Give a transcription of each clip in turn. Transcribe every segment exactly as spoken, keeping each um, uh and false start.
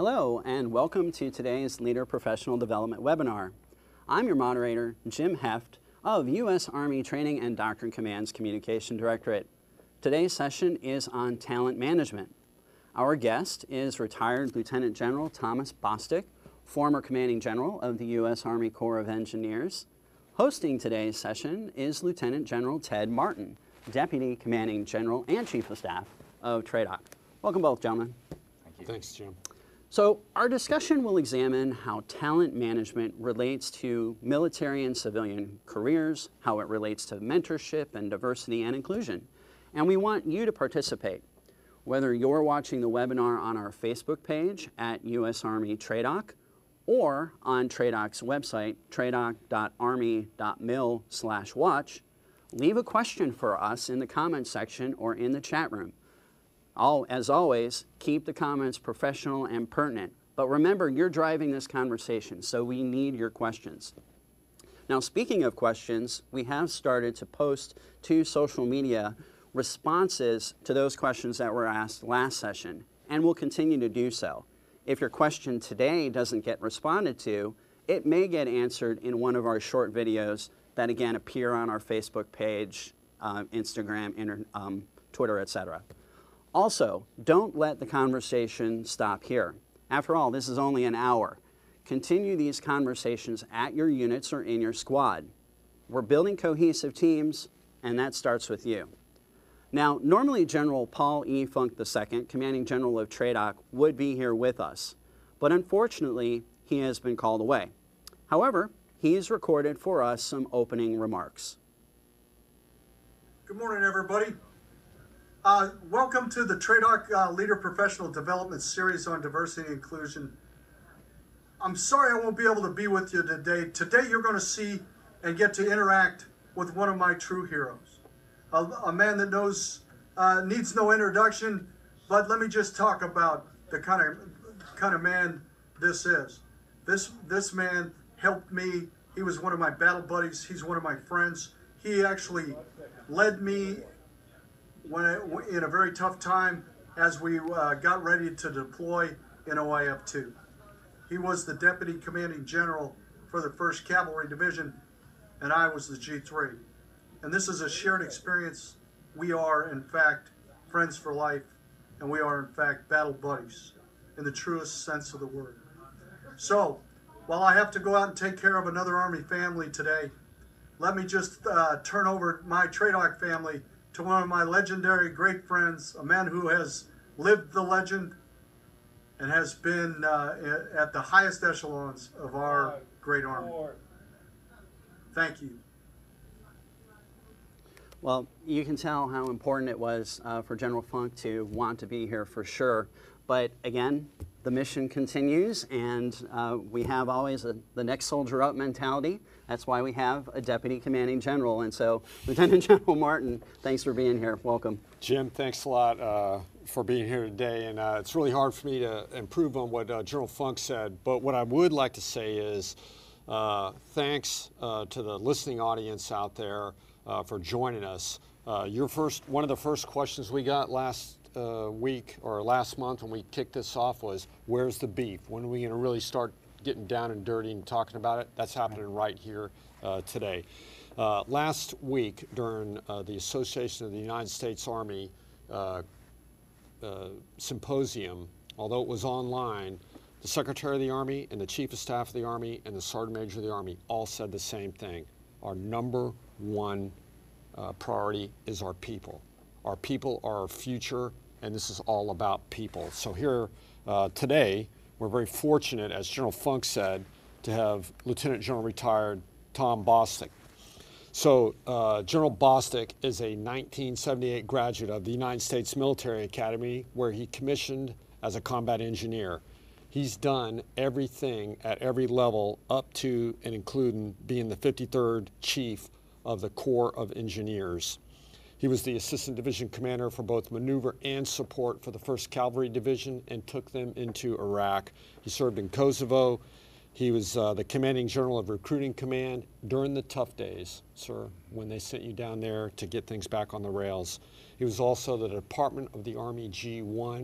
Hello and welcome to today's Leader Professional Development webinar. I'm your moderator, Jim Heft of U S Army Training and Doctrine Command's Communication Directorate. Today's session is on talent management. Our guest is retired Lieutenant General Thomas Bostick, former Commanding General of the U S Army Corps of Engineers. Hosting today's session is Lieutenant General Ted Martin, Deputy Commanding General and Chief of Staff of TRADOC. Welcome both, gentlemen. Thank you. Thanks, Jim. So our discussion will examine how talent management relates to military and civilian careers, how it relates to mentorship and diversity and inclusion. And we want you to participate. Whether you're watching the webinar on our Facebook page at U S Army TRADOC or on TRADOC's website, tradoc dot army dot mil slash watch, leave a question for us in the comments section or in the chat room. All, as always, keep the comments professional and pertinent. But remember, you're driving this conversation, so we need your questions. Now, speaking of questions, we have started to post to social media responses to those questions that were asked last session, and we'll continue to do so. If your question today doesn't get responded to, it may get answered in one of our short videos that, again, appear on our Facebook page, uh, Instagram, inter, um, Twitter, et cetera. Also, don't let the conversation stop here. After all, this is only an hour. Continue these conversations at your units or in your squad. We're building cohesive teams, and that starts with you. Now, normally General Paul E. Funk the Second, Commanding General of TRADOC, would be here with us, but unfortunately, he has been called away. However, he's recorded for us some opening remarks. Good morning, everybody. Uh, welcome to the TRADOC uh, Leader Professional Development Series on Diversity and Inclusion. I'm sorry I won't be able to be with you today. Today you're going to see and get to interact with one of my true heroes. A, a man that knows, uh, needs no introduction, but let me just talk about the kind of, kind of man this is. This, this man helped me. He was one of my battle buddies. He's one of my friends. He actually led me when I, in a very tough time as we uh, got ready to deploy in O I F two. He was the Deputy Commanding General for the first Cavalry Division, and I was the G three. And this is a shared experience. We are, in fact, friends for life, and we are, in fact, battle buddies in the truest sense of the word. So, while I have to go out and take care of another Army family today, let me just uh, turn over my TRADOC family to one of my legendary great friends, a man who has lived the legend and has been uh, at the highest echelons of our great Army. Thank you. Well, you can tell how important it was uh, for General Funk to want to be here for sure. But again, the mission continues, and uh, we have always a, the next soldier up mentality. That's why we have a Deputy Commanding General. And so, Lieutenant General Martin, thanks for being here. Welcome. Jim, thanks a lot uh, for being here today. And uh, it's really hard for me to improve on what uh, General Funk said. But what I would like to say is uh, thanks uh, to the listening audience out there uh, for joining us. Uh, your first, one of the first questions we got last uh, week or last month when we kicked this off was, where's the beef? When are we going to really start getting down and dirty and talking about it? That's happening right here uh, today. Uh, last week during uh, the Association of the United States Army uh, uh, symposium, although it was online, the Secretary of the Army and the Chief of Staff of the Army and the Sergeant Major of the Army all said the same thing. Our number one uh, priority is our people. Our people are our future, and this is all about people. So here uh, today, we're very fortunate, as General Funk said, to have Lieutenant General retired Tom Bostick. So uh, General Bostick is a nineteen seventy-eight graduate of the United States Military Academy, where he commissioned as a combat engineer. He's done everything at every level up to and including being the fifty-third Chief of the Corps of Engineers. He was the Assistant Division Commander for both maneuver and support for the first Cavalry Division and took them into Iraq. He served in Kosovo. He was uh, the Commanding General of Recruiting Command during the tough days, sir, when they sent you down there to get things back on the rails. He was also the Department of the Army G one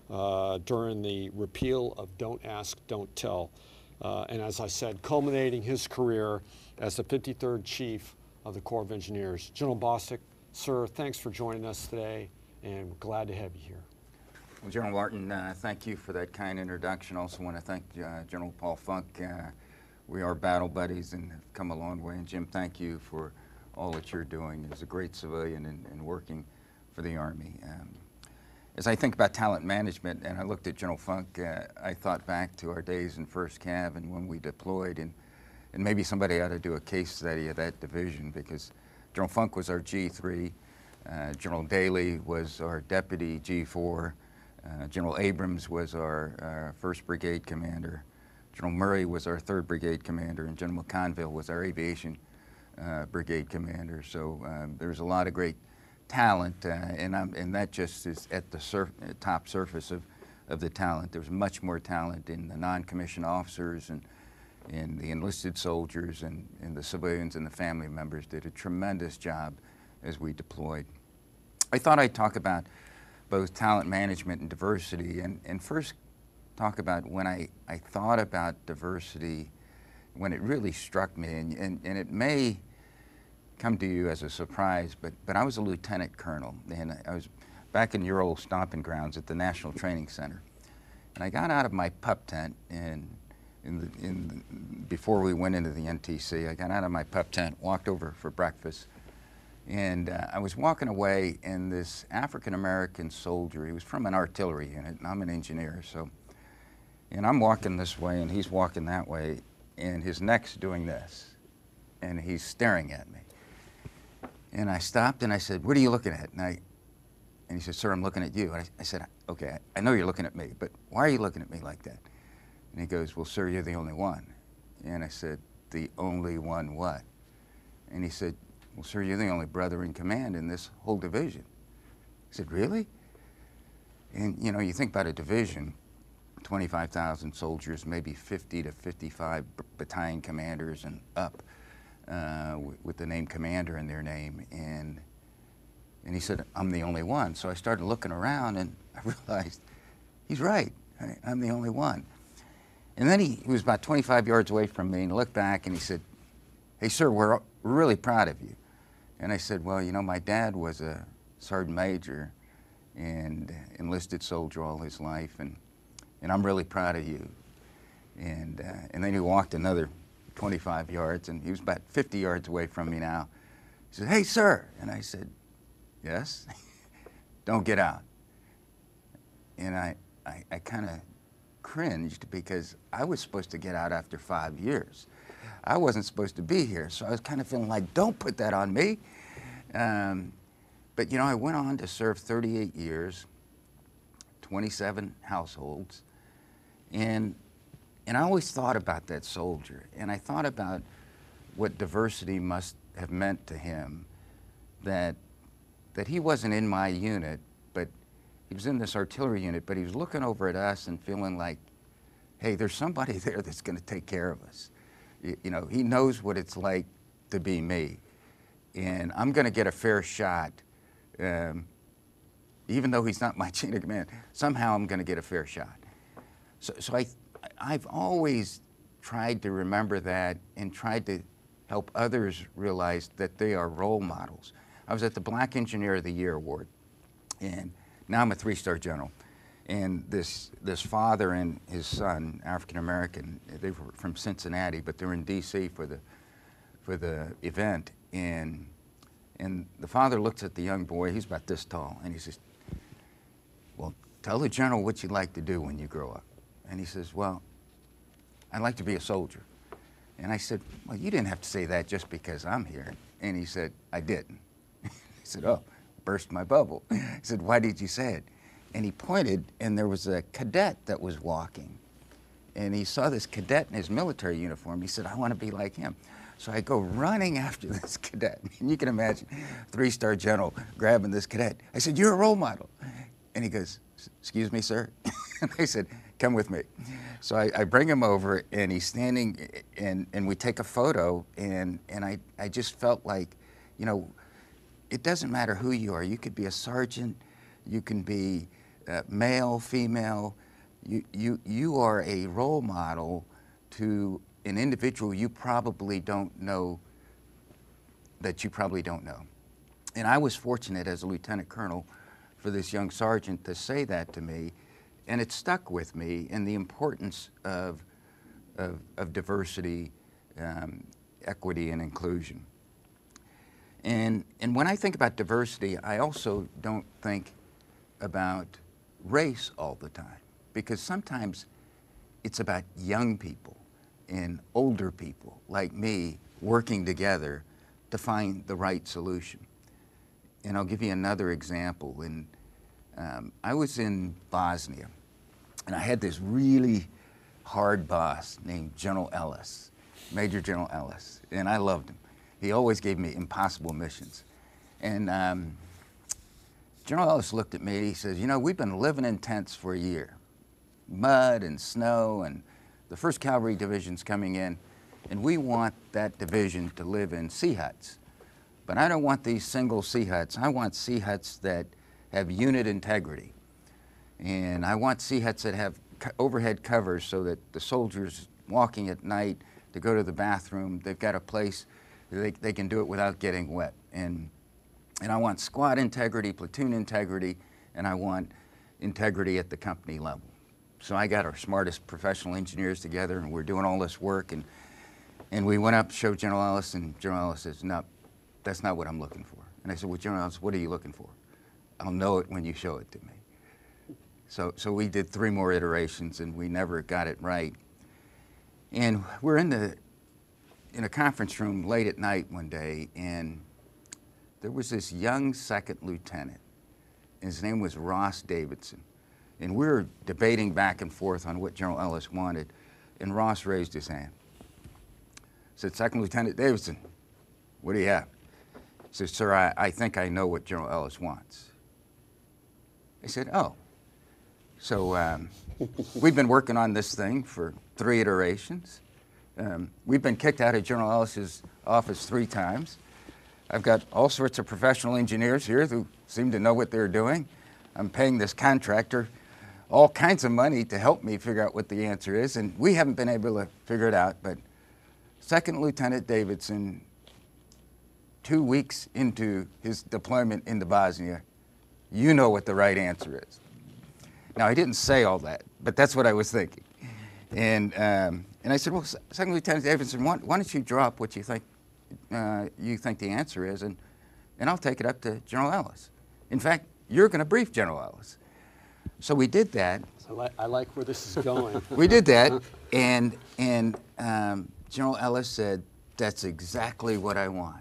uh, during the repeal of Don't Ask, Don't Tell. Uh, and as I said, culminating his career as the fifty-third Chief of the Corps of Engineers. General Bostick, sir, thanks for joining us today, and we're glad to have you here. Well, General Martin, uh, thank you for that kind introduction. Also want to thank uh, General Paul Funk. Uh, we are battle buddies and have come a long way. And Jim, thank you for all that you're doing as a great civilian and, and working for the Army. Um, as I think about talent management, and I looked at General Funk, uh, I thought back to our days in First Cav and when we deployed, and, and maybe somebody ought to do a case study of that division, because General Funk was our G three, uh, General Daly was our Deputy G four, uh, General Abrams was our, our first Brigade Commander, General Murray was our third Brigade Commander, and General McConville was our Aviation uh, Brigade Commander. So um, there's a lot of great talent, uh, and, I'm, and that just is at the surf, top surface of, of the talent. There's much more talent in the non-commissioned officers and in the enlisted soldiers, and, and the civilians and the family members did a tremendous job as we deployed. I thought I'd talk about both talent management and diversity, and, and first talk about when I, I thought about diversity, when it really struck me, and, and, and it may come to you as a surprise, but, but I was a lieutenant colonel, and I was back in your old stomping grounds at the National Training Center. And I got out of my pup tent, and in the, in the, before we went into the N T C, I got out of my pup tent, walked over for breakfast, and uh, I was walking away, and this African-American soldier, he was from an artillery unit, and I'm an engineer, so, and I'm walking this way, and he's walking that way, and his neck's doing this, and he's staring at me. And I stopped, and I said, "What are you looking at?" And, I, and he said, "Sir, I'm looking at you." And I, I said, "Okay, I know you're looking at me, but why are you looking at me like that?" And he goes, "Well, sir, you're the only one." And I said, "The only one what?" And he said, "Well, sir, you're the only brother in command in this whole division." I said, "Really?" And, you know, you think about a division, twenty-five thousand soldiers, maybe fifty to fifty-five battalion commanders and up uh, with the name commander in their name. And, and he said, "I'm the only one." So I started looking around, and I realized he's right. I, I'm the only one. And then he, he was about twenty-five yards away from me, and he looked back and he said, "Hey, sir, we're, we're really proud of you." And I said, "Well, you know, my dad was a sergeant major and enlisted soldier all his life, and, and I'm really proud of you." And, uh, and then he walked another twenty-five yards, and he was about fifty yards away from me now. He said, "Hey, sir." And I said, "Yes?" "Don't get out." And I, I, I kind of cringed, because I was supposed to get out after five years. I wasn't supposed to be here, so I was kind of feeling like, don't put that on me. Um, but, you know, I went on to serve thirty-eight years, twenty-seven households, and, and I always thought about that soldier, and I thought about what diversity must have meant to him, that, that he wasn't in my unit, but he was in this artillery unit, but he was looking over at us and feeling like, hey, there's somebody there that's going to take care of us. You, you know, he knows what it's like to be me, and I'm going to get a fair shot. Um, even though he's not my chain of command, somehow I'm going to get a fair shot. So, so I, I've always tried to remember that and tried to help others realize that they are role models. I was at the Black Engineer of the Year Award, and now I'm a three-star general. And this, this father and his son, African-American, they were from Cincinnati, but they're in D C for the, for the event. And, and the father looks at the young boy, he's about this tall, and he says, "Well, tell the general what you'd like to do when you grow up." And he says, "Well, I'd like to be a soldier." And I said, "Well, you didn't have to say that just because I'm here." And he said, "I didn't." He said, "Oh, burst my bubble." He said, "Why did you say it?" And he pointed, and there was a cadet that was walking. And he saw this cadet in his military uniform. He said, "I want to be like him." So I go running after this cadet. And you can imagine, three-star general grabbing this cadet. I said, "You're a role model." And he goes, "Excuse me, sir?" And I said, "Come with me." So I, I bring him over, and he's standing, and, and we take a photo, and, and I, I just felt like, you know, it doesn't matter who you are. You could be a sergeant, you can be uh, male, female, you, you, you are a role model to an individual you probably don't know, that you probably don't know. And I was fortunate as a lieutenant colonel for this young sergeant to say that to me, and it stuck with me in the importance of, of, of diversity, um, equity, and inclusion. And, and when I think about diversity, I also don't think about race all the time, because sometimes it's about young people and older people like me working together to find the right solution. And I'll give you another example. And um, I was in Bosnia, and I had this really hard boss named General Ellis, Major General Ellis, and I loved him. He always gave me impossible missions. And um, General Ellis looked at me and he says, you know, we've been living in tents for a year, mud and snow, and the first Cavalry Division's coming in, and we want that division to live in sea huts. But I don't want these single sea huts. I want sea huts that have unit integrity. And I want sea huts that have co overhead covers so that the soldiers walking at night to go to the bathroom, they've got a place that they, they can do it without getting wet. And, and I want squad integrity, platoon integrity, and I want integrity at the company level. So I got our smartest professional engineers together, and we're doing all this work, and, and we went up to show General Ellis, and General Ellis says, no, that's not what I'm looking for. And I said, well, General Ellis, what are you looking for? I'll know it when you show it to me. So, so we did three more iterations, and we never got it right. And we're in, the, in a conference room late at night one day, and there was this young second lieutenant. His name was Ross Davidson. And we were debating back and forth on what General Ellis wanted, and Ross raised his hand. Said, Second Lieutenant Davidson, what do you have? He said, sir, I, I think I know what General Ellis wants. I said, oh. So um, we've been working on this thing for three iterations. Um, we've been kicked out of General Ellis's office three times. I've got all sorts of professional engineers here who seem to know what they're doing. I'm paying this contractor all kinds of money to help me figure out what the answer is, and we haven't been able to figure it out. But Second Lieutenant Davidson, two weeks into his deployment into Bosnia, you know what the right answer is. Now, I didn't say all that, but that's what I was thinking. And, um, and I said, well, Second Lieutenant Davidson, why, why don't you drop what you think, uh, you think the answer is, and, and I'll take it up to General Ellis. In fact, you're going to brief General Ellis. So we did that. I, li I like where this is going. We did that, and, and um, General Ellis said, that's exactly what I want.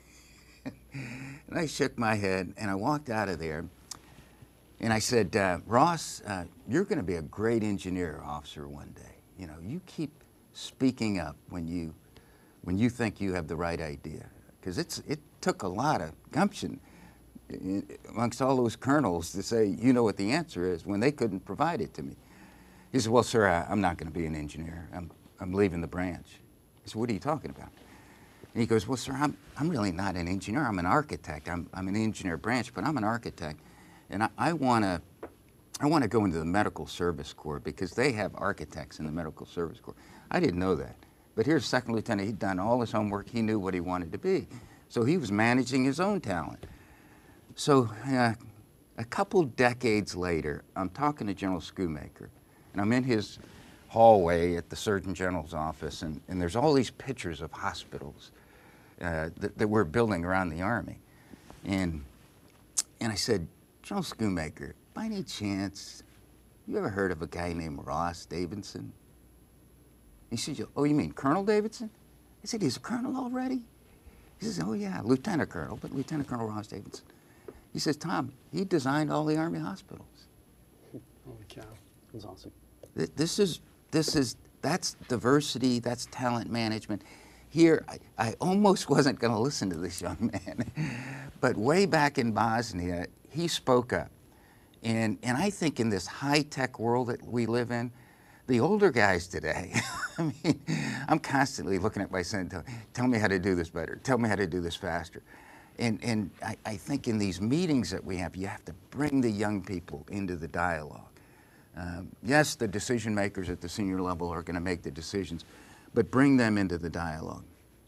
And I shook my head, and I walked out of there, and I said, uh, Ross, uh, you're going to be a great engineer officer one day. You know, you keep speaking up when you, when you think you have the right idea, because it's it took a lot of gumption amongst all those colonels to say, you know what the answer is, when they couldn't provide it to me. He said, well, sir, I, I'm not going to be an engineer. I'm, I'm leaving the branch. I said, what are you talking about? And he goes, well, sir, I'm, I'm really not an engineer. I'm an architect. I'm, I'm an engineer branch, but I'm an architect. And I, I want to I want to go into the Medical Service Corps because they have architects in the Medical Service Corps. I didn't know that. But here's Second Lieutenant. He'd done all his homework. He knew what he wanted to be. So he was managing his own talent. So uh, a couple decades later, I'm talking to General Schoonmaker, and I'm in his hallway at the Surgeon General's office, and, and there's all these pictures of hospitals uh, that, that we're building around the Army. And, and I said, General Schoonmaker, by any chance, you ever heard of a guy named Ross Davidson? He said, oh, you mean Colonel Davidson? I said, he's a colonel already? He says, oh yeah, Lieutenant Colonel, but Lieutenant Colonel Ross Davidson. He says, Tom, he designed all the Army hospitals. Holy cow. That's awesome. This is, this is, that's diversity, that's talent management. Here, I, I almost wasn't going to listen to this young man, but way back in Bosnia, he spoke up. And, and I think in this high-tech world that we live in, the older guys today, I mean, I'm constantly looking at my son, tell, tell me how to do this better, tell me how to do this faster. and and I, I think in these meetings that we have, you have to bring the young people into the dialogue. Um, yes, the decision makers at the senior level are going to make the decisions, but bring them into the dialogue.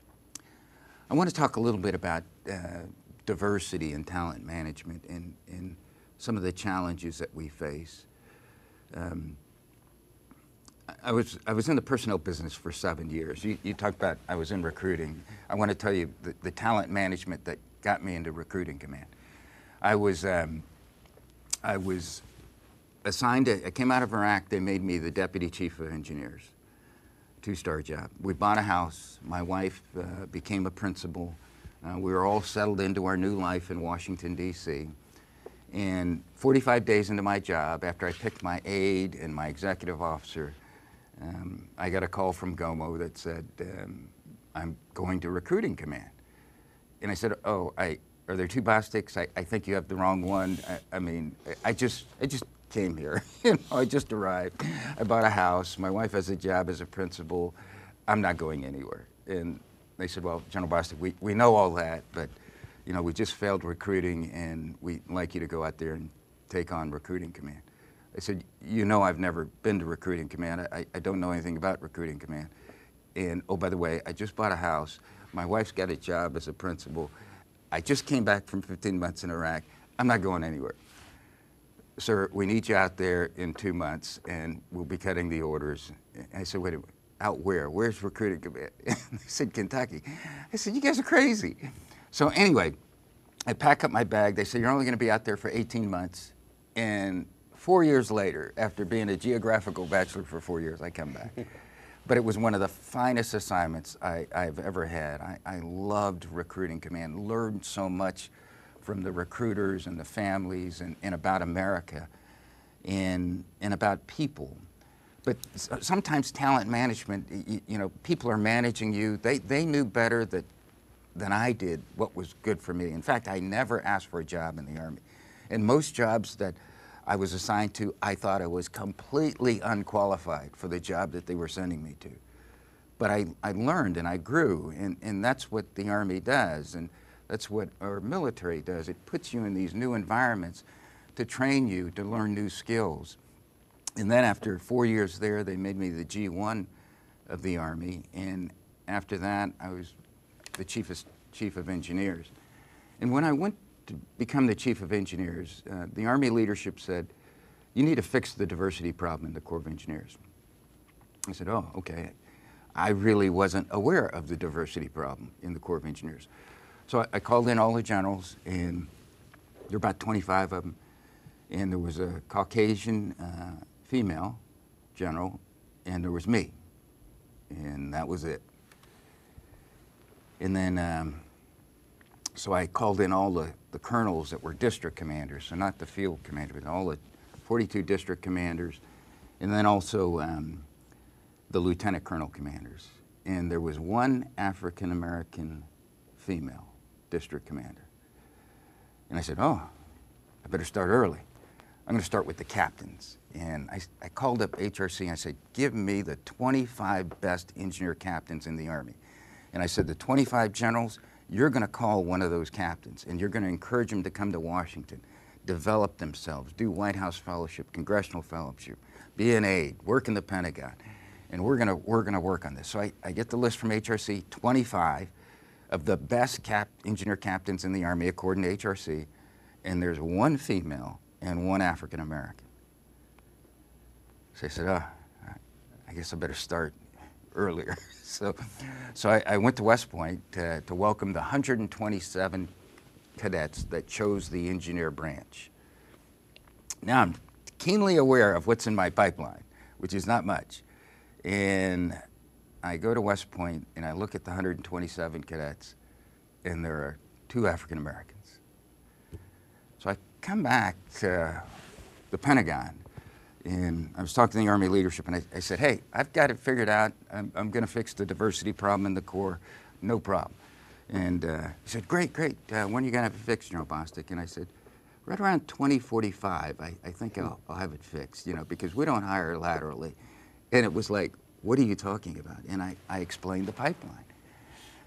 I want to talk a little bit about uh, diversity and talent management and, and some of the challenges that we face. Um, I was, I was in the personnel business for seven years. You, you talked about I was in recruiting. I want to tell you the, the talent management that got me into recruiting command. I was, um, I was assigned, to, I came out of Iraq, they made me the deputy chief of engineers, two-star job. We bought a house, my wife uh, became a principal. Uh, we were all settled into our new life in Washington, D C And forty-five days into my job, after I picked my aide and my executive officer, um, I got a call from GOMO that said, um, I'm going to recruiting command. And I said, oh, I, are there two Bosticks? I, I think you have the wrong one. I, I mean, I just, I just came here. you know, I just arrived. I bought a house. My wife has a job as a principal. I'm not going anywhere. And they said, well, General Bostick, we, we know all that, but you know, we just failed recruiting and we'd like you to go out there and take on recruiting command. I said, you know, I've never been to recruiting command. I, I don't know anything about recruiting command. And oh, by the way, I just bought a house. My wife's got a job as a principal. I just came back from fifteen months in Iraq. I'm not going anywhere. Sir, we need you out there in two months and we'll be cutting the orders. And I said, wait a minute, out where? Where's recruiting command? They said, Kentucky. I said, you guys are crazy. So anyway, I pack up my bag. They said, you're only going to be out there for eighteen months. And four years later, after being a geographical bachelor for four years, I come back. But it was one of the finest assignments I, I've ever had. I, I loved recruiting command, learned so much from the recruiters and the families and, and about America and, and about people. But sometimes talent management, you, you know, people are managing you. They, they knew better that, than I did what was good for me. In fact, I never asked for a job in the Army. And most jobs that I was assigned to, I thought I was completely unqualified for the job that they were sending me to. But I, I learned and I grew, and, and that's what the Army does, and that's what our military does. It puts you in these new environments to train you, to learn new skills. And then after four years there, they made me the G one of the Army, and after that, I was the chief of, chief of engineers. And when I went to become the chief of engineers, uh, the Army leadership said, you need to fix the diversity problem in the Corps of Engineers. I said, oh, okay. I really wasn't aware of the diversity problem in the Corps of Engineers. So I, I called in all the generals, and there were about twenty-five of them, and there was a Caucasian uh, female general, and there was me, and that was it. And then, um, so I called in all the, the colonels that were district commanders, so not the field commander, but all the forty-two district commanders, and then also um, the lieutenant colonel commanders. And there was one African-American female district commander. And I said, oh, I better start early. I'm going to start with the captains. And I, I called up H R C and I said, give me the twenty-five best engineer captains in the Army. And I said, the twenty-five generals, you're going to call one of those captains and you're going to encourage them to come to Washington, develop themselves, do White House fellowship, congressional fellowship, be an aide, work in the Pentagon. And we're going to, we're going to work on this. So I, I get the list from H R C, twenty-five of the best cap, engineer captains in the Army according to H R C, and there's one female and one African American. So I said, oh, I guess I better start earlier. so so I, I went to West Point to, to welcome the one hundred twenty-seven cadets that chose the engineer branch. Now I'm keenly aware of what's in my pipeline, which is not much. And I go to West Point and I look at the one hundred twenty-seven cadets, and there are two African Americans. So I come back to the Pentagon, and I was talking to the Army leadership, and I, I said, hey, I've got it figured out. I'm, I'm going to fix the diversity problem in the Corps, no problem. And uh, he said, great, great. Uh, when are you going to have it fixed, General Bostick? And I said, right around twenty forty-five, I, I think I'll, I'll have it fixed, you know, because we don't hire laterally. And it was like, what are you talking about? And I, I explained the pipeline.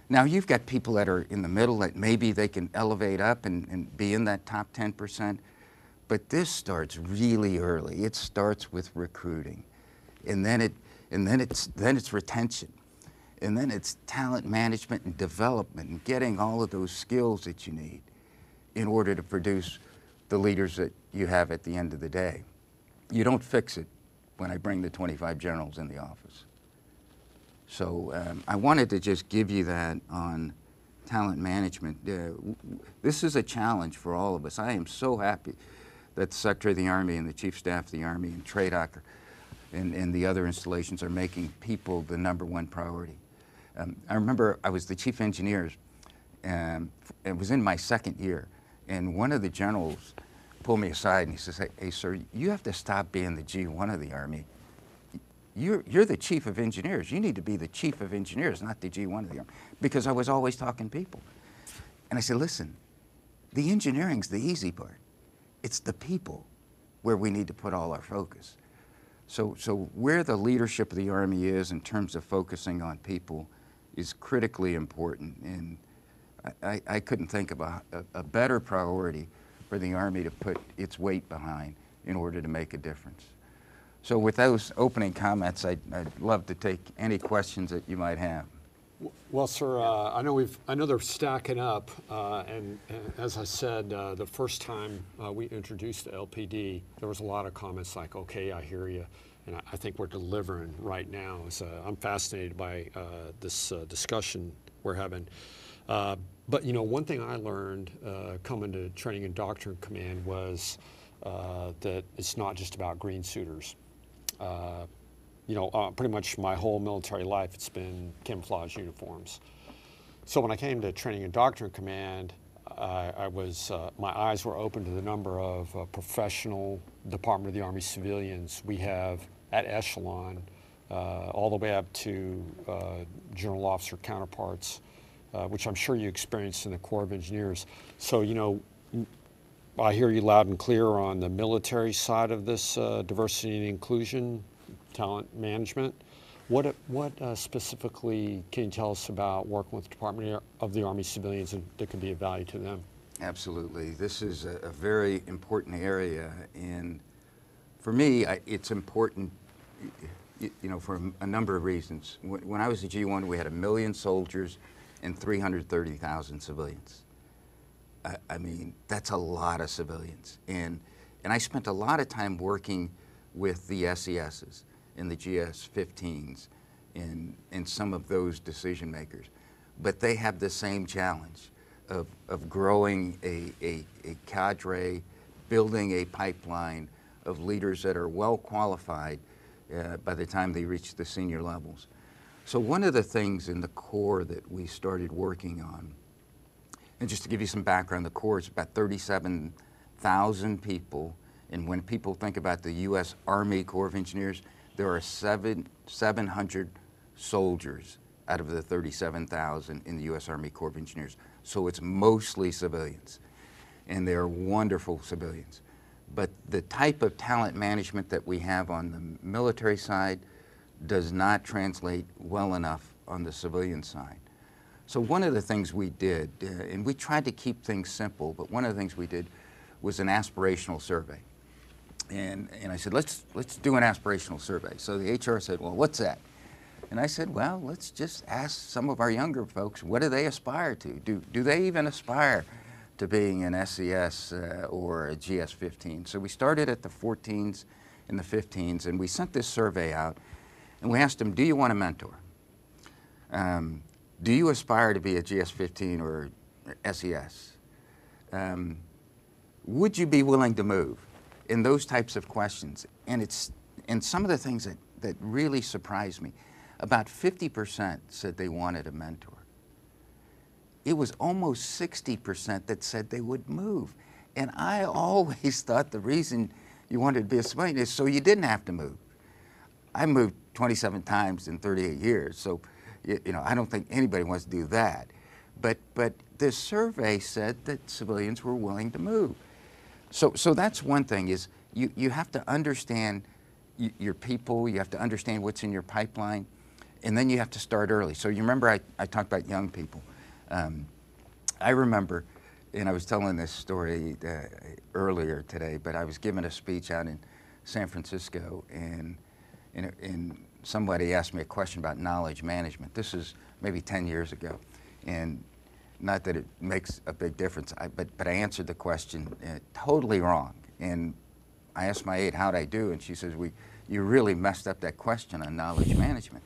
Now you've got people that are in the middle that maybe they can elevate up and, and be in that top ten percent, but this starts really early. It starts with recruiting, and then it and then it's then it's retention, and then it's talent management and development and getting all of those skills that you need in order to produce the leaders that you have at the end of the day. You don't fix it when I bring the twenty-five generals in the office. So um, I wanted to just give you that on talent management. Uh, this is a challenge for all of us. I am so happy that the Secretary of the Army and the Chief of Staff of the Army and TRADOC and, and the other installations are making people the number one priority. Um, I remember I was the Chief Engineer, and it was in my second year, and one of the generals pulled me aside and he says, hey, hey sir, you have to stop being the G one of the Army. You're, you're the Chief of Engineers. You need to be the Chief of Engineers, not the G one of the Army, because I was always talking people. And I said, listen, the engineering's the easy part. It's the people where we need to put all our focus. So, so where the leadership of the Army is in terms of focusing on people is critically important. And I, I couldn't think of a, a, a better priority for the Army to put its weight behind in order to make a difference. So with those opening comments, I'd, I'd love to take any questions that you might have. Well, sir, uh, I know we've, I know they're stacking up, uh, and, and as I said, uh, the first time uh, we introduced the L P D, there was a lot of comments like, okay, I hear you, and I, I think we're delivering right now. So I'm fascinated by uh, this uh, discussion we're having. Uh, but, you know, one thing I learned uh, coming to Training and Doctrine Command was uh, that it's not just about green suiters. Uh, you know, uh, pretty much my whole military life, it's been camouflage uniforms. So when I came to Training and Doctrine Command, I, I was, uh, my eyes were open to the number of uh, professional Department of the Army civilians we have at echelon, uh, all the way up to uh, general officer counterparts, uh, which I'm sure you experienced in the Corps of Engineers. So, you know, I hear you loud and clear on the military side of this uh, diversity and inclusion, talent management. What, what uh, specifically can you tell us about working with the Department of the Army civilians and that can be of value to them? Absolutely. This is a, a very important area, and for me, I, it's important, you, you know, for a number of reasons. When, when I was a G one, we had a million soldiers and three hundred thirty thousand civilians. I, I mean, that's a lot of civilians, and and I spent a lot of time working with the S E Ss and the G S fifteens and, and some of those decision makers. But they have the same challenge of, of growing a, a, a cadre, building a pipeline of leaders that are well qualified uh, by the time they reach the senior levels. So one of the things in the Corps that we started working on, and just to give you some background, the Corps is about thirty-seven thousand people, and when people think about the U S Army Corps of Engineers, there are seven, seven hundred soldiers out of the thirty-seven thousand in the U S Army Corps of Engineers. So it's mostly civilians, and they're wonderful civilians. But the type of talent management that we have on the military side does not translate well enough on the civilian side. So one of the things we did, uh, and we tried to keep things simple, but one of the things we did was an aspirational survey. And, and I said, let's, let's do an aspirational survey. So the H R said, well, what's that? And I said, well, let's just ask some of our younger folks, what do they aspire to? Do, do they even aspire to being an S E S uh, or a G S fifteen? So we started at the fourteens and the fifteens, and we sent this survey out, and we asked them, do you want a mentor? Um, do you aspire to be a G S fifteen or S E S? Um, would you be willing to move? In those types of questions. And it's, and some of the things that, that really surprised me, about fifty percent said they wanted a mentor. It was almost sixty percent that said they would move. And I always thought the reason you wanted to be a civilian is so you didn't have to move. I moved twenty-seven times in thirty-eight years, so you, you know, I don't think anybody wants to do that. But, but this survey said that civilians were willing to move. So, so that's one thing, is you, you have to understand y your people, you have to understand what's in your pipeline, and then you have to start early. So you remember I, I talked about young people. Um, I remember, and I was telling this story uh, earlier today, but I was giving a speech out in San Francisco, and, and, and somebody asked me a question about knowledge management. This is maybe ten years ago, and not that it makes a big difference, I, but, but I answered the question uh, totally wrong. And I asked my aide, how'd I do? And she says, we, you really messed up that question on knowledge management.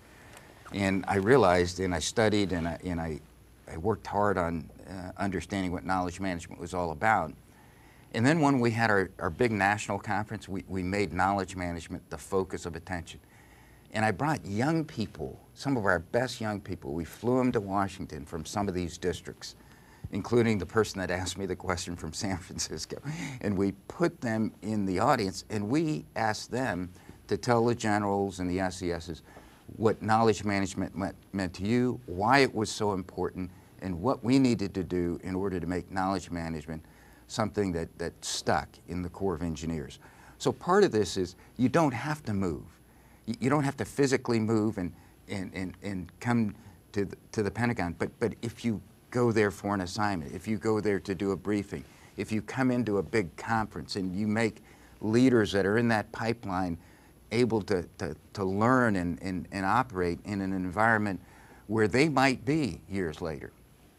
And I realized, and I studied, and I, and I, I worked hard on uh, understanding what knowledge management was all about. And then when we had our, our big national conference, we, we made knowledge management the focus of attention. And I brought young people, some of our best young people. We flew them to Washington from some of these districts, including the person that asked me the question from San Francisco. And we put them in the audience, and we asked them to tell the generals and the S E Ss what knowledge management meant, meant to you, why it was so important, and what we needed to do in order to make knowledge management something that, that stuck in the Corps of Engineers. So part of this is you don't have to move. You don't have to physically move and, and, and, and come to the, to the Pentagon, but, but if you go there for an assignment, if you go there to do a briefing, if you come into a big conference and you make leaders that are in that pipeline able to, to, to learn and, and, and operate in an environment where they might be years later.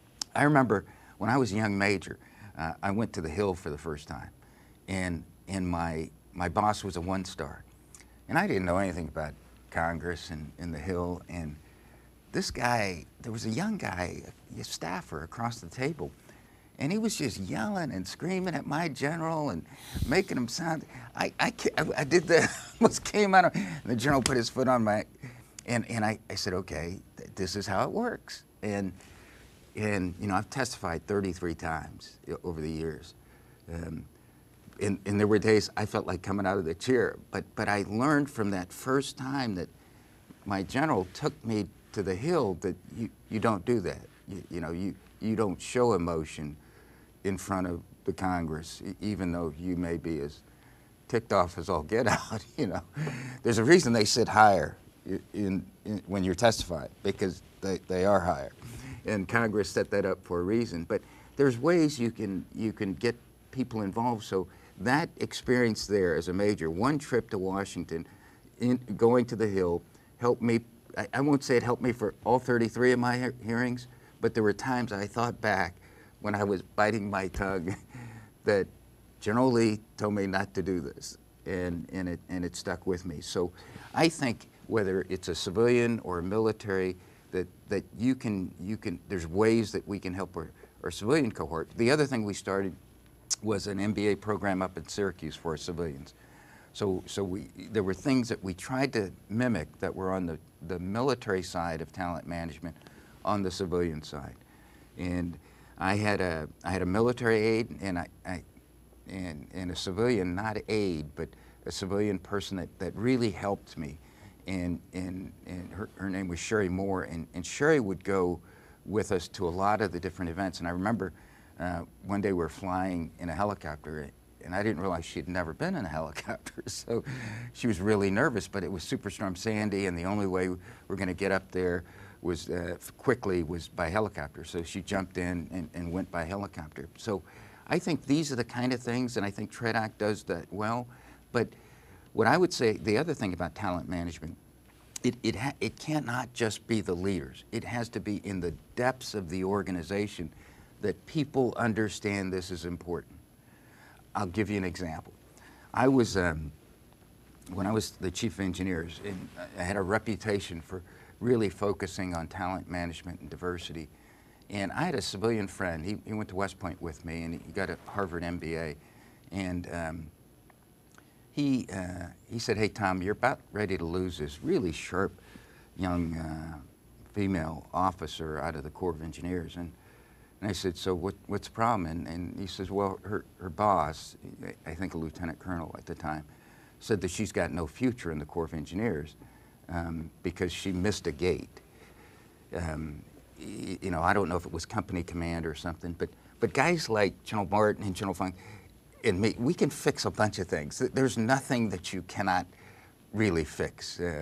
I remember when I was a young major, uh, I went to the Hill for the first time, and, and my, my boss was a one-star. And I didn't know anything about Congress and, and the Hill, and this guy, there was a young guy, a staffer across the table, and he was just yelling and screaming at my general and making him sound, I, I, I did the, almost came out of, and the general put his foot on my, and, and I, I said, okay, th this is how it works. And, and you know, I've testified thirty-three times over the years. Um, And, and there were days I felt like coming out of the chair, but, but I learned from that first time that my general took me to the Hill that you, you don't do that. You, you know, you, you don't show emotion in front of the Congress, even though you may be as ticked off as all get out, you know. There's a reason they sit higher in, in, when you're testifying, because they, they are higher. And Congress set that up for a reason. But there's ways you can, you can get people involved. So that experience there as a major, one trip to Washington, in, going to the Hill, helped me. I, I won't say it helped me for all thirty-three of my he hearings, but there were times I thought back when I was biting my tongue that General Lee told me not to do this, and, and, it, and it stuck with me. So I think whether it's a civilian or a military, that, that you can, you can, there's ways that we can help our, our civilian cohort. The other thing we started was an M B A program up in Syracuse for civilians. So, so we, there were things that we tried to mimic that were on the, the military side of talent management on the civilian side. And I had a, I had a military aide and, I, I, and, and a civilian, not aide, but a civilian person that, that really helped me. And, and, and her, her name was Sherry Moore, and, and Sherry would go with us to a lot of the different events. And I remember Uh, one day we were flying in a helicopter, and I didn't realize she had never been in a helicopter, so she was really nervous, but it was Superstorm Sandy, and the only way we were going to get up there was uh, quickly was by helicopter. So she jumped in and, and went by helicopter. So I think these are the kind of things, and I think TRADOC does that well. But what I would say, the other thing about talent management, it, it, ha it cannot just be the leaders. It has to be in the depths of the organization that people understand this is important. I'll give you an example. I was, um, when I was the chief of engineers, and I had a reputation for really focusing on talent management and diversity. And I had a civilian friend, he, he went to West Point with me, and he got a Harvard M B A. And um, he, uh, he said, hey Tom, you're about ready to lose this really sharp young uh, female officer out of the Corps of Engineers. And And I said, so what, what's the problem? And, and he says, well, her, her boss, I think a lieutenant colonel at the time, said that she's got no future in the Corps of Engineers um, because she missed a gate. Um, you know, I don't know if it was company command or something, but, but guys like General Martin and General Funk and me, we can fix a bunch of things. There's nothing that you cannot really fix. Uh,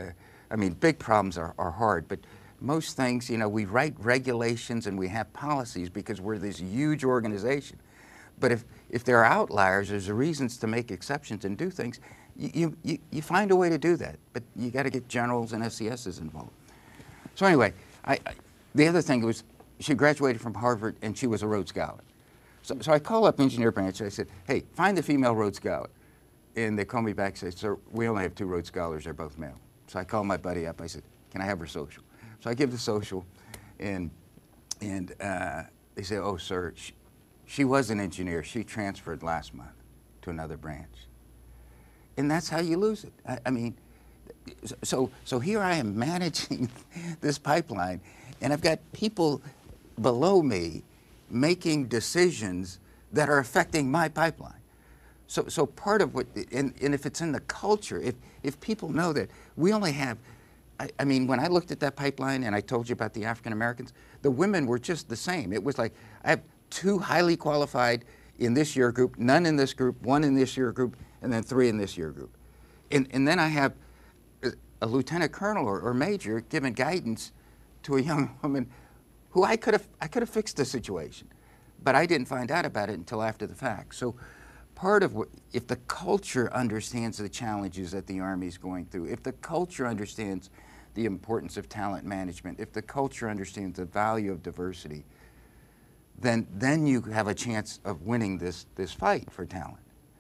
I mean, big problems are, are hard, but most things, you know, we write regulations and we have policies because we're this huge organization. But if, if there are outliers, there's reasons to make exceptions and do things, you, you, you find a way to do that. But you got to get generals and S C Ss involved. So anyway, I, I, the other thing was she graduated from Harvard and she was a Rhodes Scholar. So, so I call up engineer branch and I said, hey, find the female Rhodes Scholar. And they call me back and say, sir, we only have two Rhodes Scholars, they're both male. So I call my buddy up, I said, can I have her social? So I give the social, and, and uh, they say, oh, sir, she, she was an engineer. She transferred last month to another branch. And that's how you lose it. I, I mean, so, so here I am managing this pipeline, and I've got people below me making decisions that are affecting my pipeline. So, so part of what, and, and if it's in the culture, if, if people know that we only have, I, I mean, when I looked at that pipeline and I told you about the African Americans, the women were just the same. It was like, I have two highly qualified in this year group, none in this group, one in this year group, and then three in this year group. And, and then I have a, a lieutenant colonel or, or major giving guidance to a young woman who I could have, I could have fixed the situation, but I didn't find out about it until after the fact. So part of what, if the culture understands the challenges that the Army is going through, if the culture understands the importance of talent management, if the culture understands the value of diversity, then, then you have a chance of winning this, this fight for talent.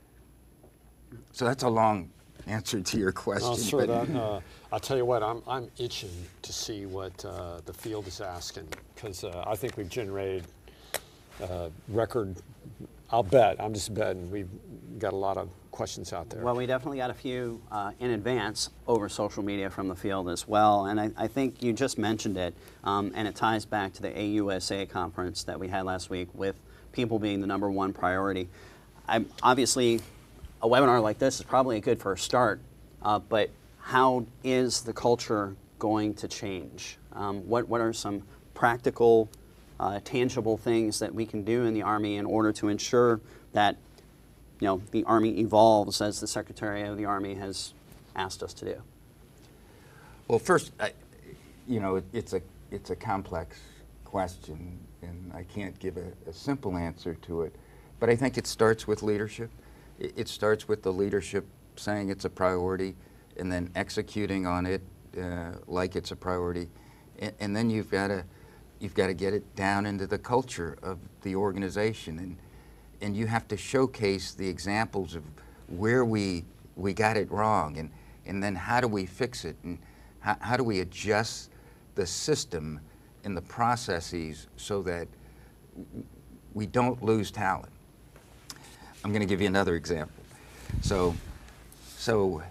So that's a long answer to your question. No, sir, that, uh, I'll tell you what, I'm, I'm itching to see what uh, the field is asking, because uh, I think we've generated uh, record, I'll bet, I'm just betting, we've got a lot of questions out there. Well, we definitely got a few uh, in advance over social media from the field as well, and I, I think you just mentioned it, um, and it ties back to the A U S A conference that we had last week with people being the number one priority. I'm, obviously, a webinar like this is probably a good first start, uh, but how is the culture going to change? Um, what, what are some practical, uh, tangible things that we can do in the Army in order to ensure that, you know, the Army evolves as the Secretary of the Army has asked us to do? Well, first, I, you know, it, it's a it's a complex question, and I can't give a, a simple answer to it. But I think it starts with leadership. It, it starts with the leadership saying it's a priority, and then executing on it uh, like it's a priority, and, and then you've got to you've got to get it down into the culture of the organization, and and you have to showcase the examples of where we we got it wrong, and and then how do we fix it, and how, how do we adjust the system and the processes so that we don't lose talent. I'm going to give you another example. So, so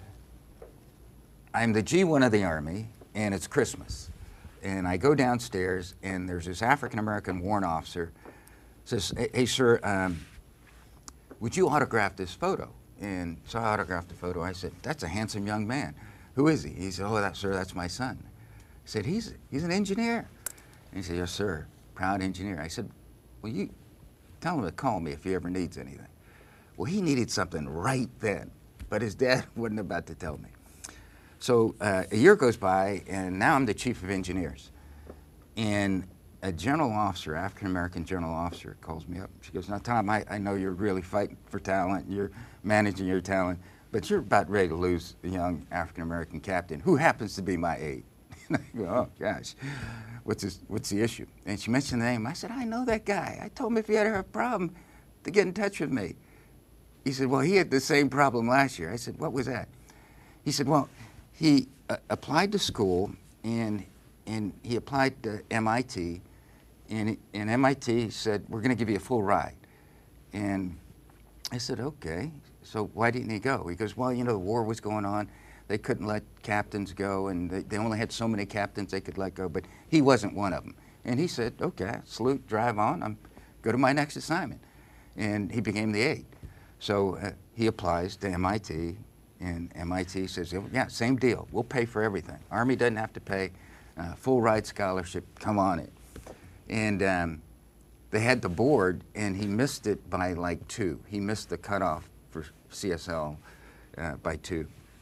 I'm the G one of the Army, and it's Christmas, and I go downstairs, and there's this African-American warrant officer says, hey, hey sir, um, would you autograph this photo? And so I autographed the photo. I said, that's a handsome young man. Who is he? He said, oh, that, sir, that's my son. I said, he's, he's an engineer. And he said, yes, sir, proud engineer. I said, well, you tell him to call me if he ever needs anything. Well, he needed something right then, but his dad wasn't about to tell me. So uh, a year goes by, and now I'm the chief of engineers. And a general officer, African-American general officer, calls me up. She goes, now, Tom, I, I know you're really fighting for talent, you're managing your talent, but you're about ready to lose a young African-American captain who happens to be my aide. And I go, oh, gosh, what's, this, what's the issue? And she mentioned the name. I said, I know that guy. I told him if he had a problem to get in touch with me. He said, well, he had the same problem last year. I said, what was that? He said, well, he uh, applied to school, and, and he applied to M I T, and, and M I T said, we're going to give you a full ride. And I said, okay, so why didn't he go? He goes, well, you know, the war was going on. They couldn't let captains go, and they, they only had so many captains they could let go, but he wasn't one of them. And he said, okay, salute, drive on, I'm go to my next assignment. And he became the aide. So uh, he applies to M I T, and M I T says, yeah, same deal, we'll pay for everything. Army doesn't have to pay, uh, full ride scholarship, come on it. And um, they had the board, and he missed it by like two. He missed the cutoff for C S L uh, by two.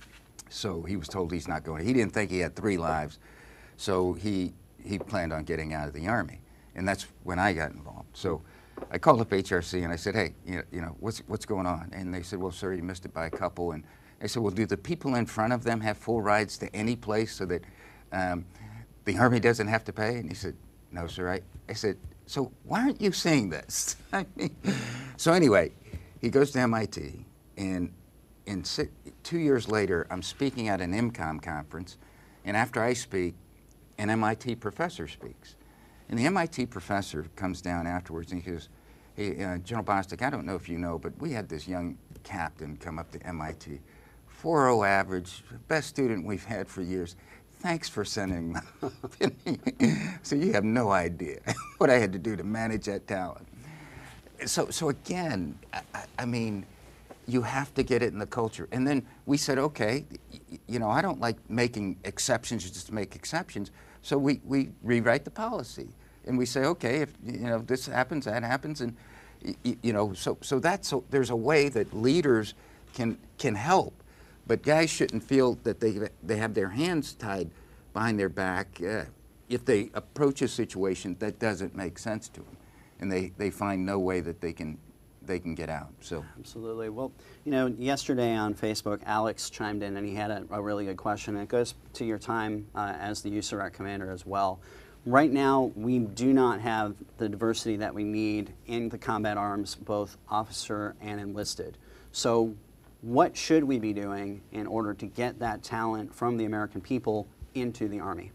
So he was told he's not going. He didn't think he had three lives, so he he planned on getting out of the Army, and that's when I got involved. So I called up H R C and I said, hey, you know, you know what's what's going on? And they said, well, sir, you missed it by a couple. And I said, well, do the people in front of them have full rides to any place so that um, the Army doesn't have to pay? And he said, no, sir. I, I said, so why aren't you seeing this? I mean, so anyway, he goes to M I T, and in six, two years later, I'm speaking at an M COM conference, and after I speak, an M I T professor speaks. And the M I T professor comes down afterwards and he goes, hey, uh, General Bostick, I don't know if you know, but we had this young captain come up to M I T, four oh average, best student we've had for years. Thanks for sending him up. So you have no idea what I had to do to manage that talent. So, so again, I, I mean, you have to get it in the culture. And then we said, okay, you know, I don't like making exceptions just to make exceptions. So we, we rewrite the policy. And we say, okay, if, you know, this happens, that happens. And, you know, so, so that's, so there's a way that leaders can, can help. But guys shouldn't feel that they, they have their hands tied behind their back uh, if they approach a situation that doesn't make sense to them. And they, they find no way that they can they can get out. So absolutely. Well, you know, yesterday on Facebook, Alex chimed in and he had a, a really good question. And it goes to your time uh, as the U S A R E C commander as well. Right now, we do not have the diversity that we need in the combat arms, both officer and enlisted. So what should we be doing in order to get that talent from the American people into the Army?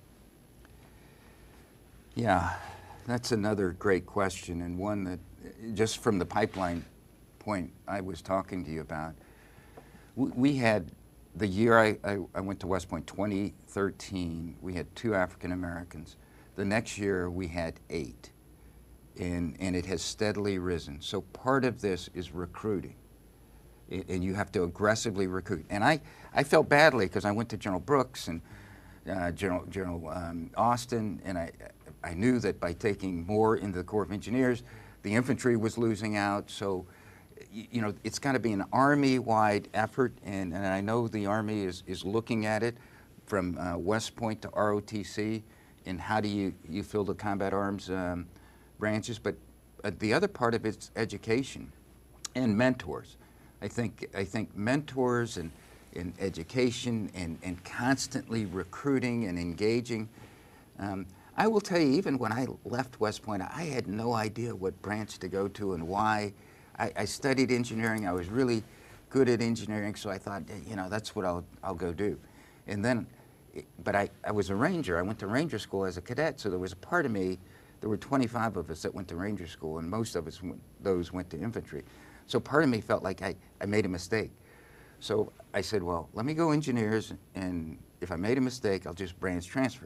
Yeah, that's another great question, and one that, just from the pipeline point I was talking to you about, we, we had, the year I, I, I went to West Point, twenty thirteen, we had two African Americans. The next year we had eight, and, and it has steadily risen. So part of this is recruiting, and you have to aggressively recruit. And I, I felt badly because I went to General Brooks and uh, General, General um, Austin, and I, I knew that by taking more into the Corps of Engineers, the infantry was losing out. So, you know, it's got to be an Army-wide effort, and, and I know the Army is, is looking at it from uh, West Point to R O T C, and how do you, you fill the combat arms um, branches. But uh, the other part of it's education and mentors. I think, I think mentors and, and education and, and constantly recruiting and engaging. Um, I will tell you, even when I left West Point, I had no idea what branch to go to and why. I, I studied engineering. I was really good at engineering, so I thought, you know, that's what I'll, I'll go do. And then, but I, I was a Ranger. I went to Ranger School as a cadet, so there was a part of me, there were twenty-five of us that went to Ranger School, and most of us, those went to infantry. So part of me felt like I, I made a mistake. So I said, well, let me go engineers, and if I made a mistake, I'll just branch transfer.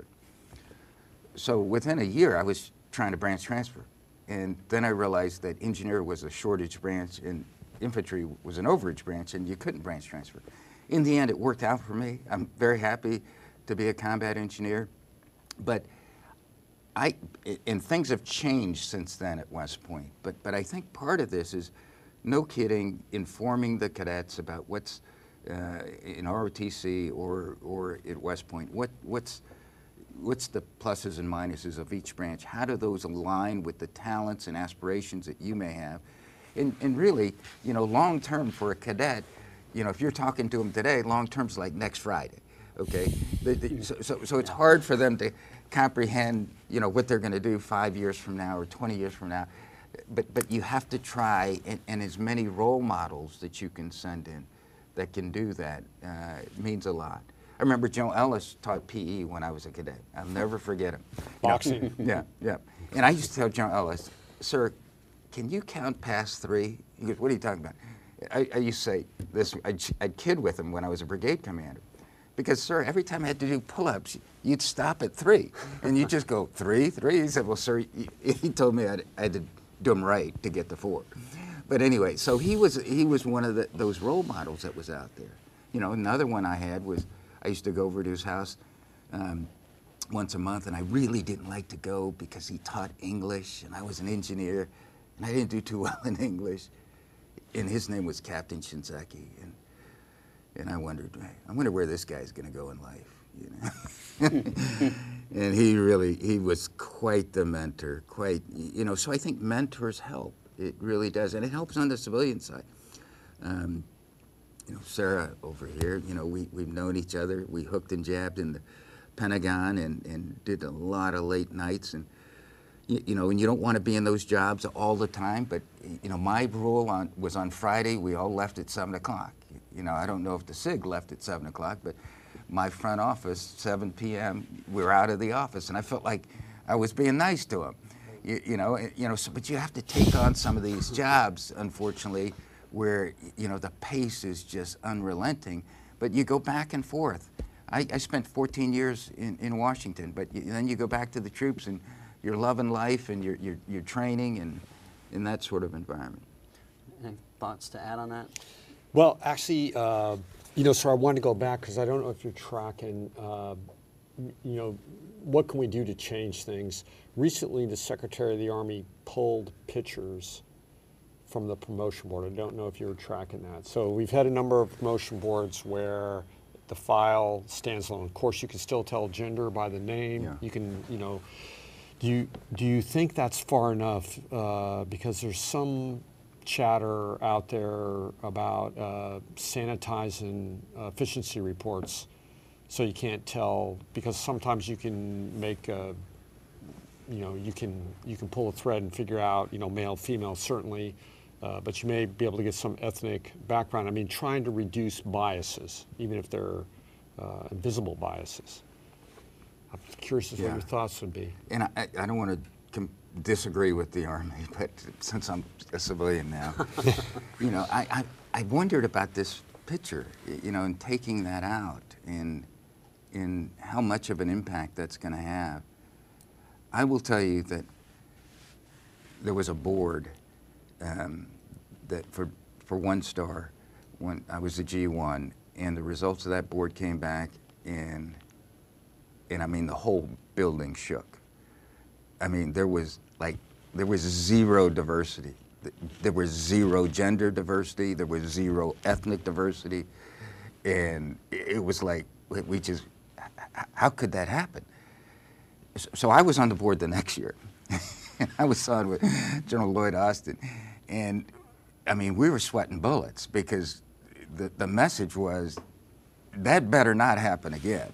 So within a year, I was trying to branch transfer. And then I realized that engineer was a shortage branch and infantry was an overage branch, and you couldn't branch transfer. In the end, it worked out for me. I'm very happy to be a combat engineer. But I, and things have changed since then at West Point. But, but I think part of this is, no kidding, informing the cadets about what's uh, in R O T C or, or at West Point, what, what's, what's the pluses and minuses of each branch? How do those align with the talents and aspirations that you may have? And, and really, you know, long term for a cadet, you know, if you're talking to them today, long term's like next Friday, okay? The, the, so, so, so it's hard for them to comprehend, you know, what they're going to do five years from now or twenty years from now. But, but you have to try, and, and as many role models that you can send in that can do that uh, means a lot. I remember Joe Ellis taught P E when I was a cadet. I'll never forget him. Boxing. You know, yeah, yeah. And I used to tell Joe Ellis, sir, can you count past three? He goes, what are you talking about? I, I used to say this, I'd, I'd kid with him when I was a brigade commander. Because, sir, every time I had to do pull-ups, you'd stop at three. And you'd just go, three, three? He said, well, sir, he, he told me I'd, I had to do them right to get to four. But anyway, so he was, he was one of the, those role models that was out there. You know, another one I had was, I used to go over to his house um, once a month, and I really didn't like to go because he taught English, and I was an engineer, and I didn't do too well in English. And his name was Captain Shinzaki. And, And I wondered, I wonder where this guy's going to go in life, you know. And he really, he was quite the mentor, quite, you know, so I think mentors help. It really does, and it helps on the civilian side. Um, you know, Sarah over here, you know, we, we've known each other. We hooked and jabbed in the Pentagon and, and did a lot of late nights. And, you, you know, and you don't want to be in those jobs all the time, but, you know, my rule on, was on Friday, we all left at seven o'clock. You know, I don't know if the S I G left at seven o'clock, but my front office, seven p m, we were out of the office, and I felt like I was being nice to them. You, you know, you know. So, but you have to take on some of these jobs, unfortunately, where you know the pace is just unrelenting. But you go back and forth. I, I spent fourteen years in, in Washington, but you, then you go back to the troops, and you're loving life, and you're you're, you're training, and in that sort of environment. Any thoughts to add on that? Well, actually, uh, you know, so I wanted to go back because I don't know if you're tracking, uh, you know, what can we do to change things? Recently, the Secretary of the Army pulled pictures from the promotion board. I don't know if you were tracking that. So we've had a number of promotion boards where the file stands alone. Of course, you can still tell gender by the name. Yeah. You can, you know, do you, do you think that's far enough? Uh, because there's some chatter out there about uh, sanitizing uh, efficiency reports, so you can't tell, because sometimes you can make a, you know, you can you can pull a thread and figure out, you know, male, female, certainly, uh, but you may be able to get some ethnic background. I mean, trying to reduce biases, even if they're uh, invisible biases. I'm curious as to Yeah. what your thoughts would be. And I, I don't want to com disagree with the Army, but since I'm a civilian now, you know, I, I, I wondered about this picture, you know, and taking that out and, and how much of an impact that's going to have. I will tell you that there was a board um, that for, for one star, when I was a G one, and the results of that board came back, and, and I mean, the whole building shook. I mean, there was like, there was zero diversity. There was zero gender diversity. There was zero ethnic diversity. And it was like, we just, how could that happen? So I was on the board the next year. I was on with General Lloyd Austin. And I mean, we were sweating bullets because the, the message was, that better not happen again.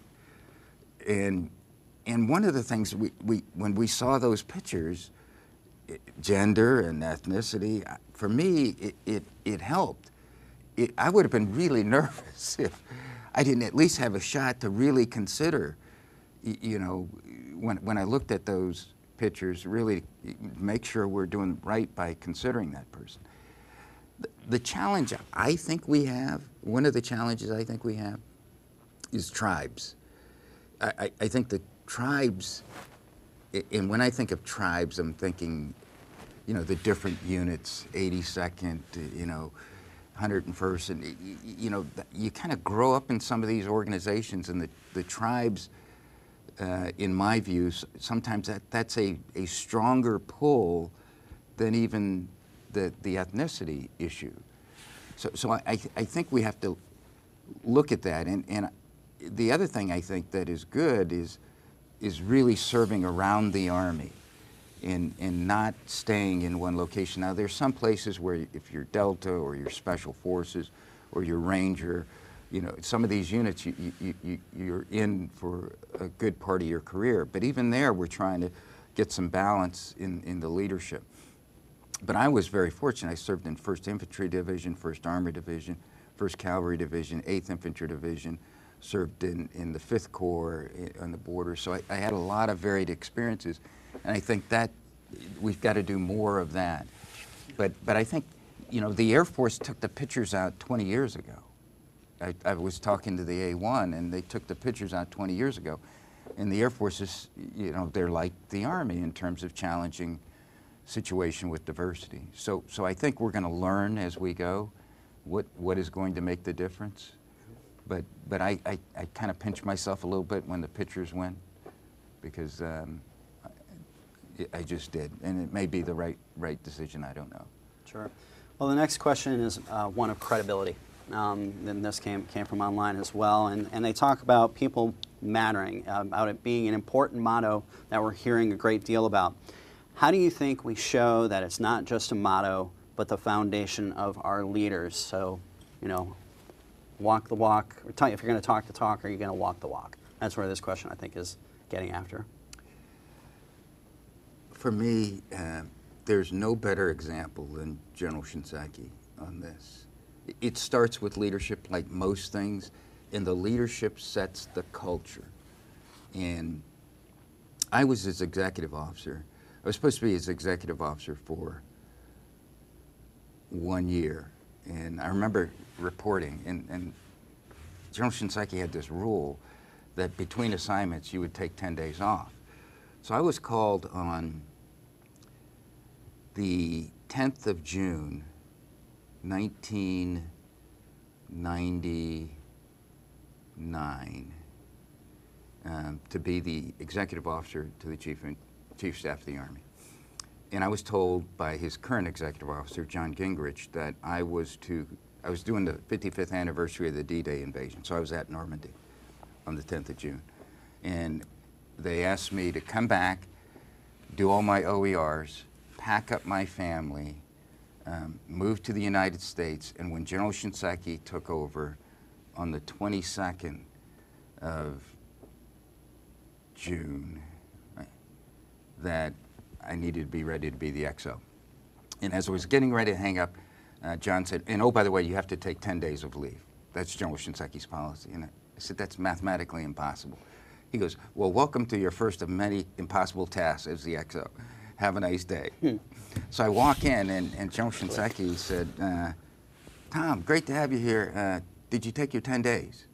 And And one of the things we, we, when we saw those pictures, it, gender and ethnicity, for me, it, it, it helped. It, I would have been really nervous if I didn't at least have a shot to really consider, you know, when, when I looked at those pictures, really make sure we're doing right by considering that person. The, the challenge I think we have, one of the challenges I think we have, is tribes. I, I, I think the tribes, and when I think of tribes, I'm thinking, you know, the different units, eighty-second, you know, one hundred and first, and, you know, you kind of grow up in some of these organizations, and the, the tribes, uh, in my view, sometimes that, that's a, a stronger pull than even the, the ethnicity issue. So, so I, I think we have to look at that, and, and the other thing I think that is good is is really serving around the Army and, and not staying in one location. Now, there's some places where if you're Delta or you're Special Forces or you're Ranger, you know, some of these units you, you, you, you're in for a good part of your career. But even there, we're trying to get some balance in, in the leadership. But I was very fortunate. I served in first Infantry Division, first Armor Division, first Cavalry Division, eighth Infantry Division, served in, in the fifth Corps on the border. So I, I had a lot of varied experiences. And I think that we've got to do more of that. But, but I think, you know, the Air Force took the pictures out twenty years ago. I, I was talking to the A one, and they took the pictures out twenty years ago. And the Air Force is, you know, they're like the Army in terms of challenging situation with diversity. So, so I think we're going to learn as we go what, what is going to make the difference. But, but I, I, I kind of pinch myself a little bit when the pictures win, because um, I, I just did. And it may be the right, right decision, I don't know. Sure. Well, the next question is uh, one of credibility. Um, and this came, came from online as well. And, and they talk about people mattering, uh, about it being an important motto that we're hearing a great deal about. How do you think we show that it's not just a motto, but the foundation of our leaders? So, you know, walk the walk. Or tell you, if you're going to talk the talk, are you going to walk the walk? That's where this question, I think, is getting after. For me, uh, there's no better example than General Shinseki on this. It starts with leadership, like most things, and the leadership sets the culture. And I was his executive officer. I was supposed to be his executive officer for one year. And I remember reporting, and, and General Shinseki had this rule that between assignments you would take ten days off. So I was called on the tenth of June, nineteen ninety-nine, um, to be the executive officer to the Chief, Chief Staff of the Army. And I was told by his current executive officer, John Gingrich, that I was to, I was doing the fifty-fifth anniversary of the D-Day invasion, so I was at Normandy on the tenth of June. And they asked me to come back, do all my O E Rs, pack up my family, um, move to the United States, and when General Shinseki took over on the twenty-second of June, right, that I needed to be ready to be the X O. And as I was getting ready to hang up, uh, John said, and oh, by the way, you have to take ten days of leave. That's General Shinseki's policy. And I said, that's mathematically impossible. He goes, well, welcome to your first of many impossible tasks as the X O. Have a nice day. Hmm. So I walk in, and, and General Shinseki said, uh, Tom, great to have you here. Uh, did you take your ten days?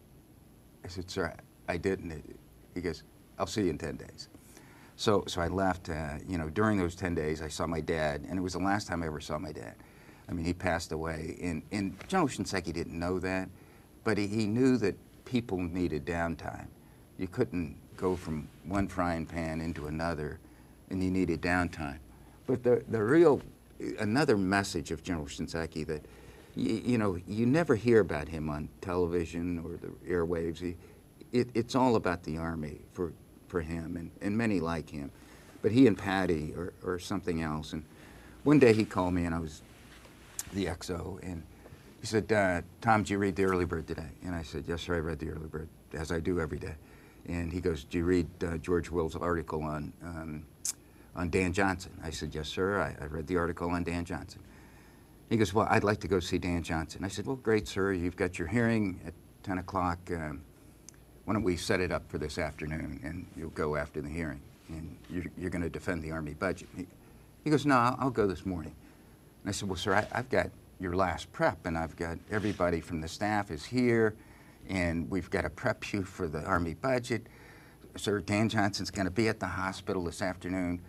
I said, sir, I didn't. He goes, I'll see you in ten days. So, so I left. Uh, you know, during those ten days, I saw my dad, and it was the last time I ever saw my dad. I mean, he passed away, and, and General Shinseki didn't know that, but he, he knew that people needed downtime. You couldn't go from one frying pan into another, and you needed downtime. But the, the real, another message of General Shinseki that, you, you know, you never hear about him on television or the airwaves. He, it, it's all about the Army for, for him, and, and many like him. But he and Patty or, or something else. And one day he called me, and I was the X O, and he said, uh, Tom, did you read the Early Bird today? And I said, yes, sir, I read the Early Bird, as I do every day. And he goes, do you read uh, George Will's article on, um, on Dan Johnson? I said, yes, sir, I, I read the article on Dan Johnson. He goes, well, I'd like to go see Dan Johnson. I said, well, great, sir, you've got your hearing at ten o'clock. Um, why don't we set it up for this afternoon, and you'll go after the hearing, and you're, you're going to defend the Army budget. He, he goes, no, I'll, I'll go this morning. And I said, well, sir, I, I've got your last prep, and I've got everybody from the staff is here, and we've got to prep you for the Army budget. Sir, Dan Johnson's going to be at the hospital this afternoon.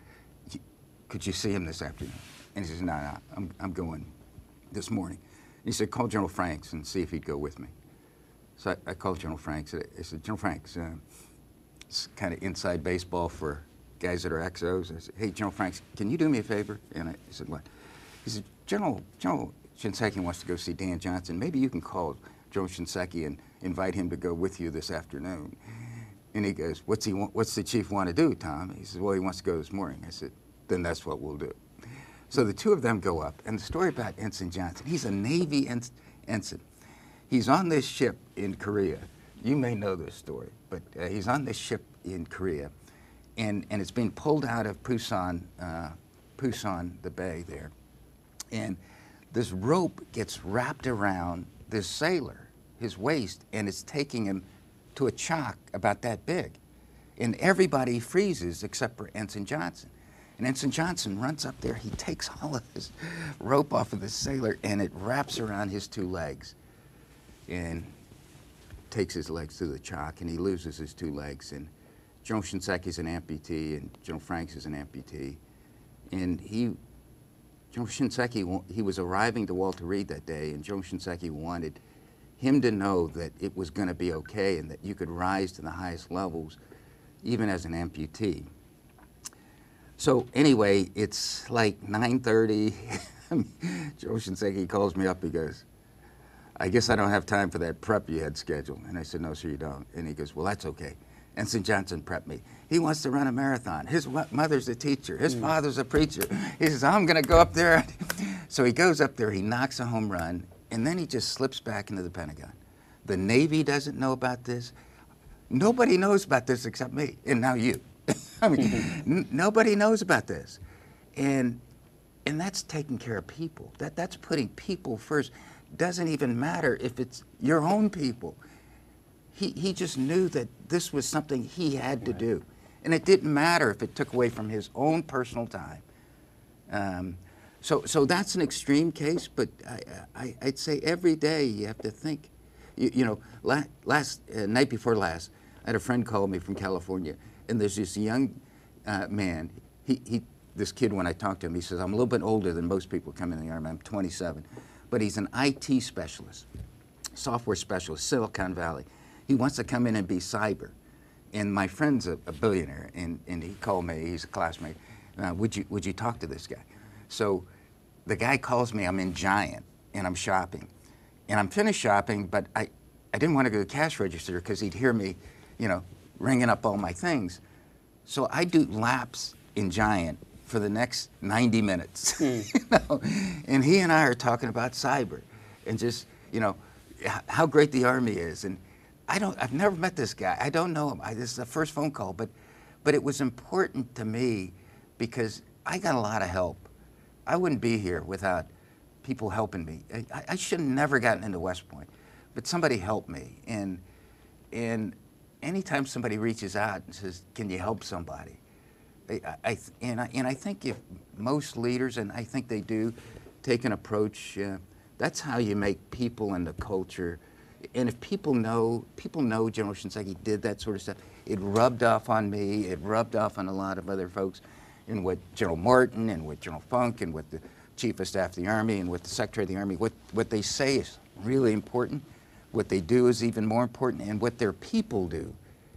Could you see him this afternoon? And he says, no, no, I'm, I'm going this morning. And he said, call General Franks and see if he'd go with me. So I, I called General Franks. I said, General Franks, uh, it's kind of inside baseball for guys that are X Os. I said, hey, General Franks, can you do me a favor? And I, he said, what? He said, General, General Shinseki wants to go see Dan Johnson. Maybe you can call General Shinseki and invite him to go with you this afternoon. And he goes, what's, he want, what's the chief want to do, Tom? He says, well, he wants to go this morning. I said, then that's what we'll do. So the two of them go up, and the story about Ensign Johnson, he's a Navy ens ensign. He's on this ship in Korea. You may know this story, but uh, he's on this ship in Korea, and, and it's being pulled out of Pusan, uh, Pusan, the bay there. And this rope gets wrapped around this sailor, his waist, and it's taking him to a chock about that big. And everybody freezes except for Ensign Johnson. And Ensign Johnson runs up there, he takes all of his rope off of the sailor, and it wraps around his two legs. And takes his legs through the chock, and he loses his two legs. And General Shinseki's an amputee, and General Franks is an amputee. And he, General Shinseki, he was arriving to Walter Reed that day, and General Shinseki wanted him to know that it was going to be okay and that you could rise to the highest levels even as an amputee. So anyway, it's like nine thirty. General Shinseki calls me up, he goes, I guess I don't have time for that prep you had scheduled. And I said, no, sir, you don't. And he goes, well, that's okay. Ensign Johnson prepped me. He wants to run a marathon. His mother's a teacher. His mm. father's a preacher. He says, I'm going to go up there. So he goes up there, he knocks a home run, and then he just slips back into the Pentagon. The Navy doesn't know about this. Nobody knows about this except me, and now you. I mean, n nobody knows about this. And, and that's taking care of people. That, that's putting people first. Doesn't even matter if it's your own people. He, he just knew that this was something he had to do. And it didn't matter if it took away from his own personal time. Um, so, so that's an extreme case, but I, I, I'd say every day you have to think. You, you know, la last, uh, night before last, I had a friend call me from California, and there's this young uh, man. He, he, this kid, when I talked to him, he says, I'm a little bit older than most people come in the Army. I'm twenty-seven. But he's an I T specialist, software specialist, Silicon Valley. He wants to come in and be cyber. And my friend's a, a billionaire, and, and he called me, he's a classmate. Uh, would you, would you talk to this guy? So the guy calls me, I'm in Giant, and I'm shopping. And I'm finished shopping, but I, I didn't want to go to the cash register because he'd hear me, you know, ringing up all my things. So I do laps in Giant for the next ninety minutes. Mm. You know? And he and I are talking about cyber and just, you know, how great the Army is. And I don't, I've never met this guy. I don't know him. I, this is the first phone call, but, but it was important to me because I got a lot of help. I wouldn't be here without people helping me. I, I should have never gotten into West Point, but somebody helped me. And, and anytime somebody reaches out and says, can you help somebody? I, I, and, I, and I think if most leaders, and I think they do, take an approach, uh, that's how you make people and the culture. And if people know, people know General Shinseki did that sort of stuff, it rubbed off on me, it rubbed off on a lot of other folks, and with General Martin, and with General Funk, and with the Chief of Staff of the Army, and with the Secretary of the Army. What, what they say is really important, what they do is even more important, and what their people do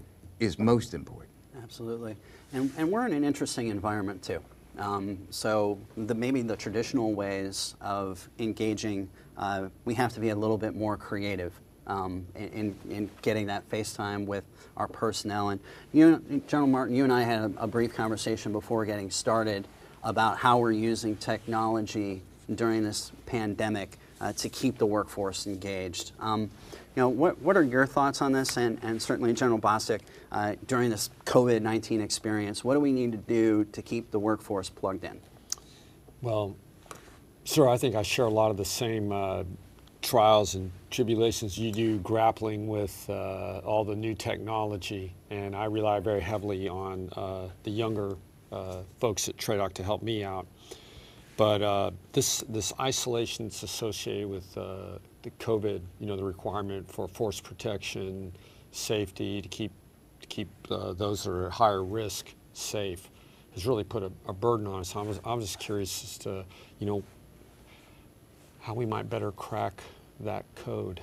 is most important. Absolutely. And, and we're in an interesting environment too. Um, so the, maybe the traditional ways of engaging, uh, we have to be a little bit more creative um, in, in getting that face time with our personnel. And you, General Martin, you and I had a, a brief conversation before getting started about how we're using technology during this pandemic uh, to keep the workforce engaged. Um, you know, what, what are your thoughts on this? And, and certainly General Bostick, uh, during this COVID nineteen experience, what do we need to do to keep the workforce plugged in? Well, sir, I think I share a lot of the same uh, trials and tribulations you do grappling with uh, all the new technology, and I rely very heavily on uh, the younger uh, folks at TRADOC to help me out. But uh, this this isolation that's associated with uh, the COVID, you know, the requirement for force protection, safety, to keep to keep uh, those that are at higher risk safe, has really put a, a burden on us. I was I was just curious as to, you know, how we might better crack that code.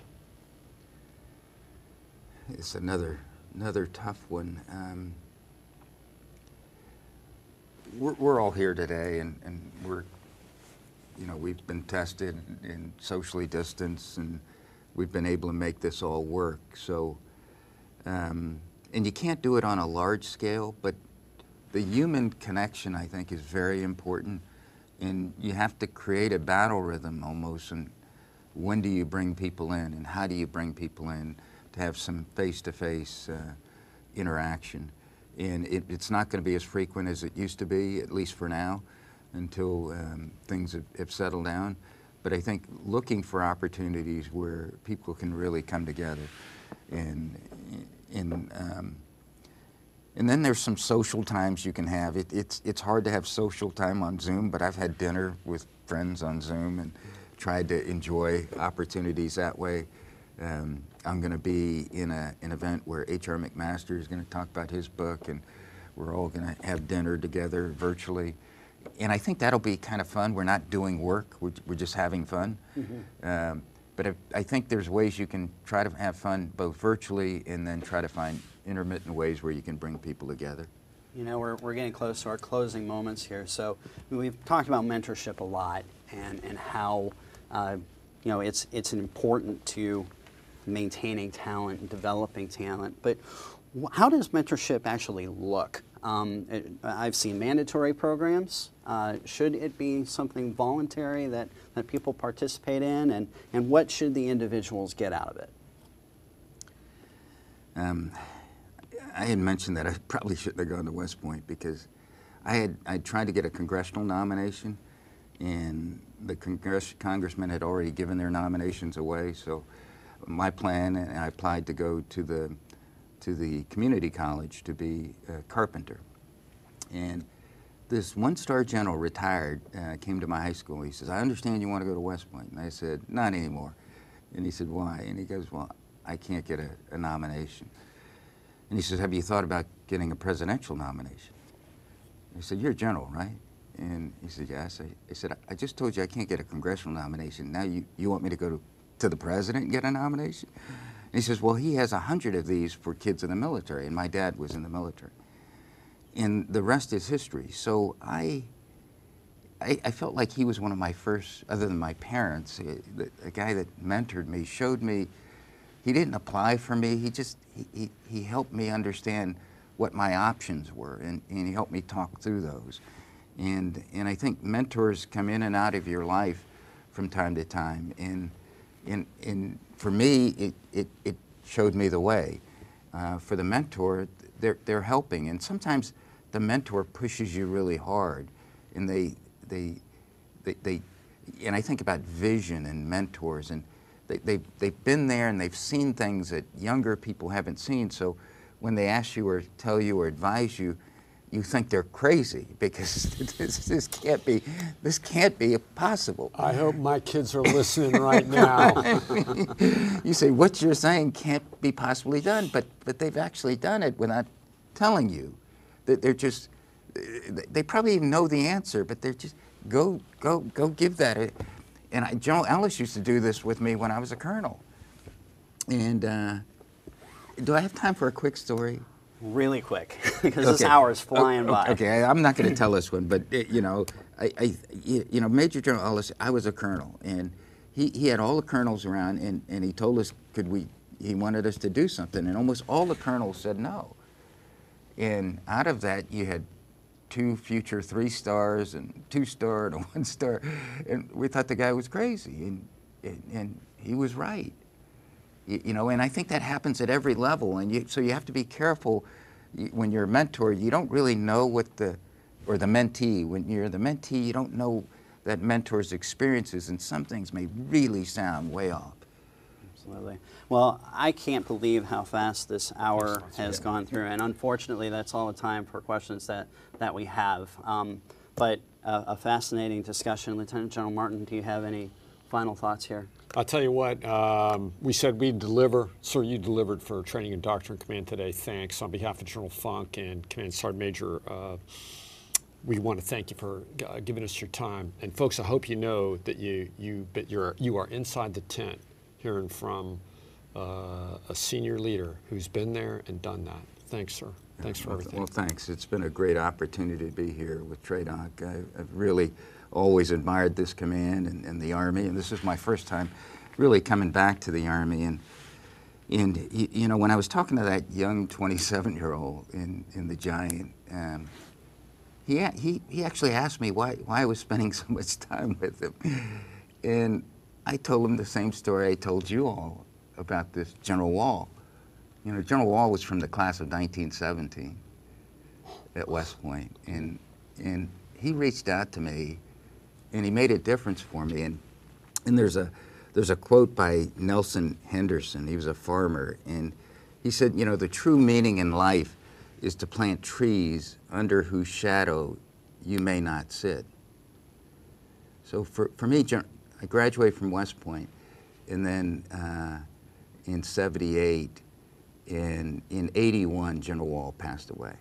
It's another another tough one. Um, we're, we're all here today, and, and we're, you know, we've been tested and socially distanced, and we've been able to make this all work. So, um, and you can't do it on a large scale, but the human connection, I think, is very important. And you have to create a battle rhythm almost, and when do you bring people in, and how do you bring people in to have some face-to-face uh, interaction. And it, it's not going to be as frequent as it used to be, at least for now, until um, things have, have settled down. But I think looking for opportunities where people can really come together. And, and, um, and then there's some social times you can have. It, it's, it's hard to have social time on Zoom, but I've had dinner with friends on Zoom and tried to enjoy opportunities that way. Um, I'm going to be in a, an event where H R McMaster is going to talk about his book, and we're all going to have dinner together virtually. And I think that'll be kind of fun. We're not doing work, we're, we're just having fun. Mm-hmm. um, but if, I think there's ways you can try to have fun both virtually and then try to find intermittent ways where you can bring people together. You know, we're, we're getting close to our closing moments here. So we've talked about mentorship a lot, and, and how uh, you know, it's, it's important to maintaining talent and developing talent, but wh- how does mentorship actually look? Um, it, I've seen mandatory programs. Uh, should it be something voluntary that, that people participate in, and, and what should the individuals get out of it? Um, I had mentioned that I probably shouldn't have gone to West Point because I had I tried to get a congressional nomination, and the congress, congressmen had already given their nominations away. So my plan, and I applied to go to the to the community college to be a carpenter. And this one-star general, retired, uh, came to my high school. He says, "I understand you want to go to West Point." And I said, "Not anymore." And he said, "Why?" And he goes, "Well, I can't get a, a nomination." And he says, "Have you thought about getting a presidential nomination?" I said, "You're a general, right?" And he said, "Yes." I, I said, "I just told you I can't get a congressional nomination. Now you, you want me to go to, to the president and get a nomination?" And he says, "Well, he has a hundred of these for kids in the military." And my dad was in the military. And the rest is history. So I, I, I felt like he was one of my first, other than my parents, a, the, a guy that mentored me, showed me. He didn't apply for me. He just, he, he, he helped me understand what my options were, and, and he helped me talk through those. And, and I think mentors come in and out of your life from time to time. And, and, and for me, it, it, it showed me the way. Uh, for the mentor, they're, they're helping. And sometimes the mentor pushes you really hard. And they, they, they, they and I think about vision and mentors, and They, they've, they've been there and they've seen things that younger people haven't seen. So when they ask you or tell you or advise you, you think they're crazy because this, this can't be, this can't be possible. I hope my kids are listening right now. You say, what you're saying can't be possibly done, but, but they've actually done it without telling you. That they're just, they probably even know the answer, but they're just, go, go, go give that a, and I, General Ellis used to do this with me when I was a colonel. And uh, do I have time for a quick story? Really quick, because Okay. this hour is flying okay, by. Okay, I'm not going to tell this one, but it, you know, I, I, you know, Major General Ellis, I was a colonel, and he, he had all the colonels around, and, and he told us, could we? He wanted us to do something, and almost all the colonels said no. And out of that, you had two future three stars and two star and a one star, and we thought the guy was crazy, and and, and he was right. You, you know, and I think that happens at every level, and you, so you have to be careful when you're a mentor. You don't really know what the, or the mentee. When you're the mentee, you don't know that mentor's experiences, and some things may really sound way off. Absolutely. Well, I can't believe how fast this hour has gone through, and unfortunately, that's all the time for questions that, that we have. Um, but uh, a fascinating discussion. Lieutenant General Martin, do you have any final thoughts here? I'll tell you what, um, we said we'd deliver. Sir, you delivered for Training and Doctrine Command today. Thanks. On behalf of General Funk and Command Sergeant Major, uh, we want to thank you for uh, giving us your time. And folks, I hope you know that you, you, but you're, you are inside the tent hearing from uh, a senior leader who's been there and done that. Thanks, sir. Thanks for well, everything. Well, thanks. It's been a great opportunity to be here with TRADOC. I, I've really always admired this command and, and the Army, and this is my first time really coming back to the Army. And, and you, you know, when I was talking to that young twenty-seven-year-old in, in the Giant, um, he, he, he actually asked me why, why I was spending so much time with him. And I told him the same story I told you all about this General Wall. You know, General Wall was from the class of nineteen seventeen at West Point, and, and he reached out to me, and he made a difference for me. And, and there's, a, there's a quote by Nelson Henderson. He was a farmer, and he said, you know, the true meaning in life is to plant trees under whose shadow you may not sit. So for, for me, I graduated from West Point, and then uh, in seventy-eight, and in eighty-one, General Wall passed away.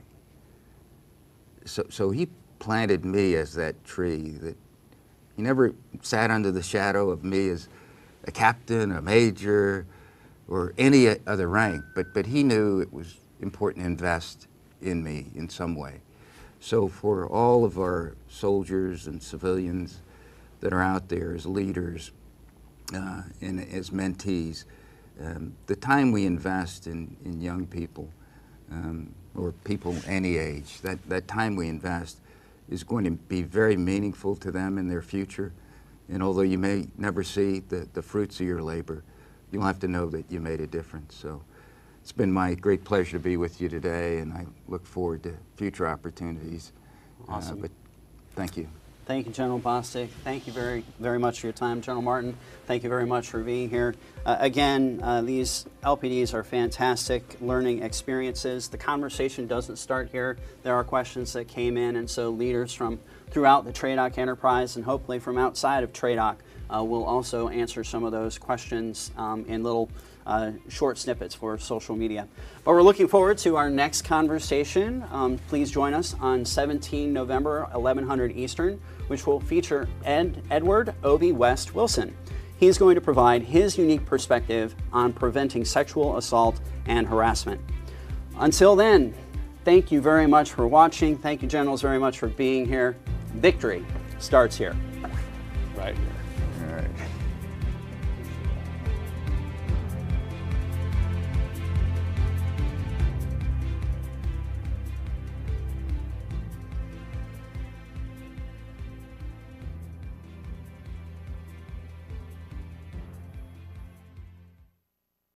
So, so he planted me as that tree. That he never sat under the shadow of me as a captain, a major, or any other rank, but, but he knew it was important to invest in me in some way. So for all of our soldiers and civilians that are out there as leaders, uh, and as mentees, um, the time we invest in, in young people, um, or people any age, that, that time we invest is going to be very meaningful to them in their future. And although you may never see the, the fruits of your labor, you'll have to know that you made a difference. So it's been my great pleasure to be with you today, and I look forward to future opportunities. Awesome. Uh, but thank you. Thank you, General Bostick. Thank you very, very much for your time, General Martin. Thank you very much for being here. Uh, again, uh, these L P Ds are fantastic learning experiences. The conversation doesn't start here. There are questions that came in, and so leaders from throughout the TRADOC enterprise and hopefully from outside of TRADOC uh, will also answer some of those questions um, in little Uh, short snippets for social media. But we're looking forward to our next conversation. Um, please join us on seventeenth November, eleven hundred Eastern, which will feature Ed, Edward Obi West Wilson. He's going to provide his unique perspective on preventing sexual assault and harassment. Until then, thank you very much for watching. Thank you, Generals, very much for being here. Victory starts here.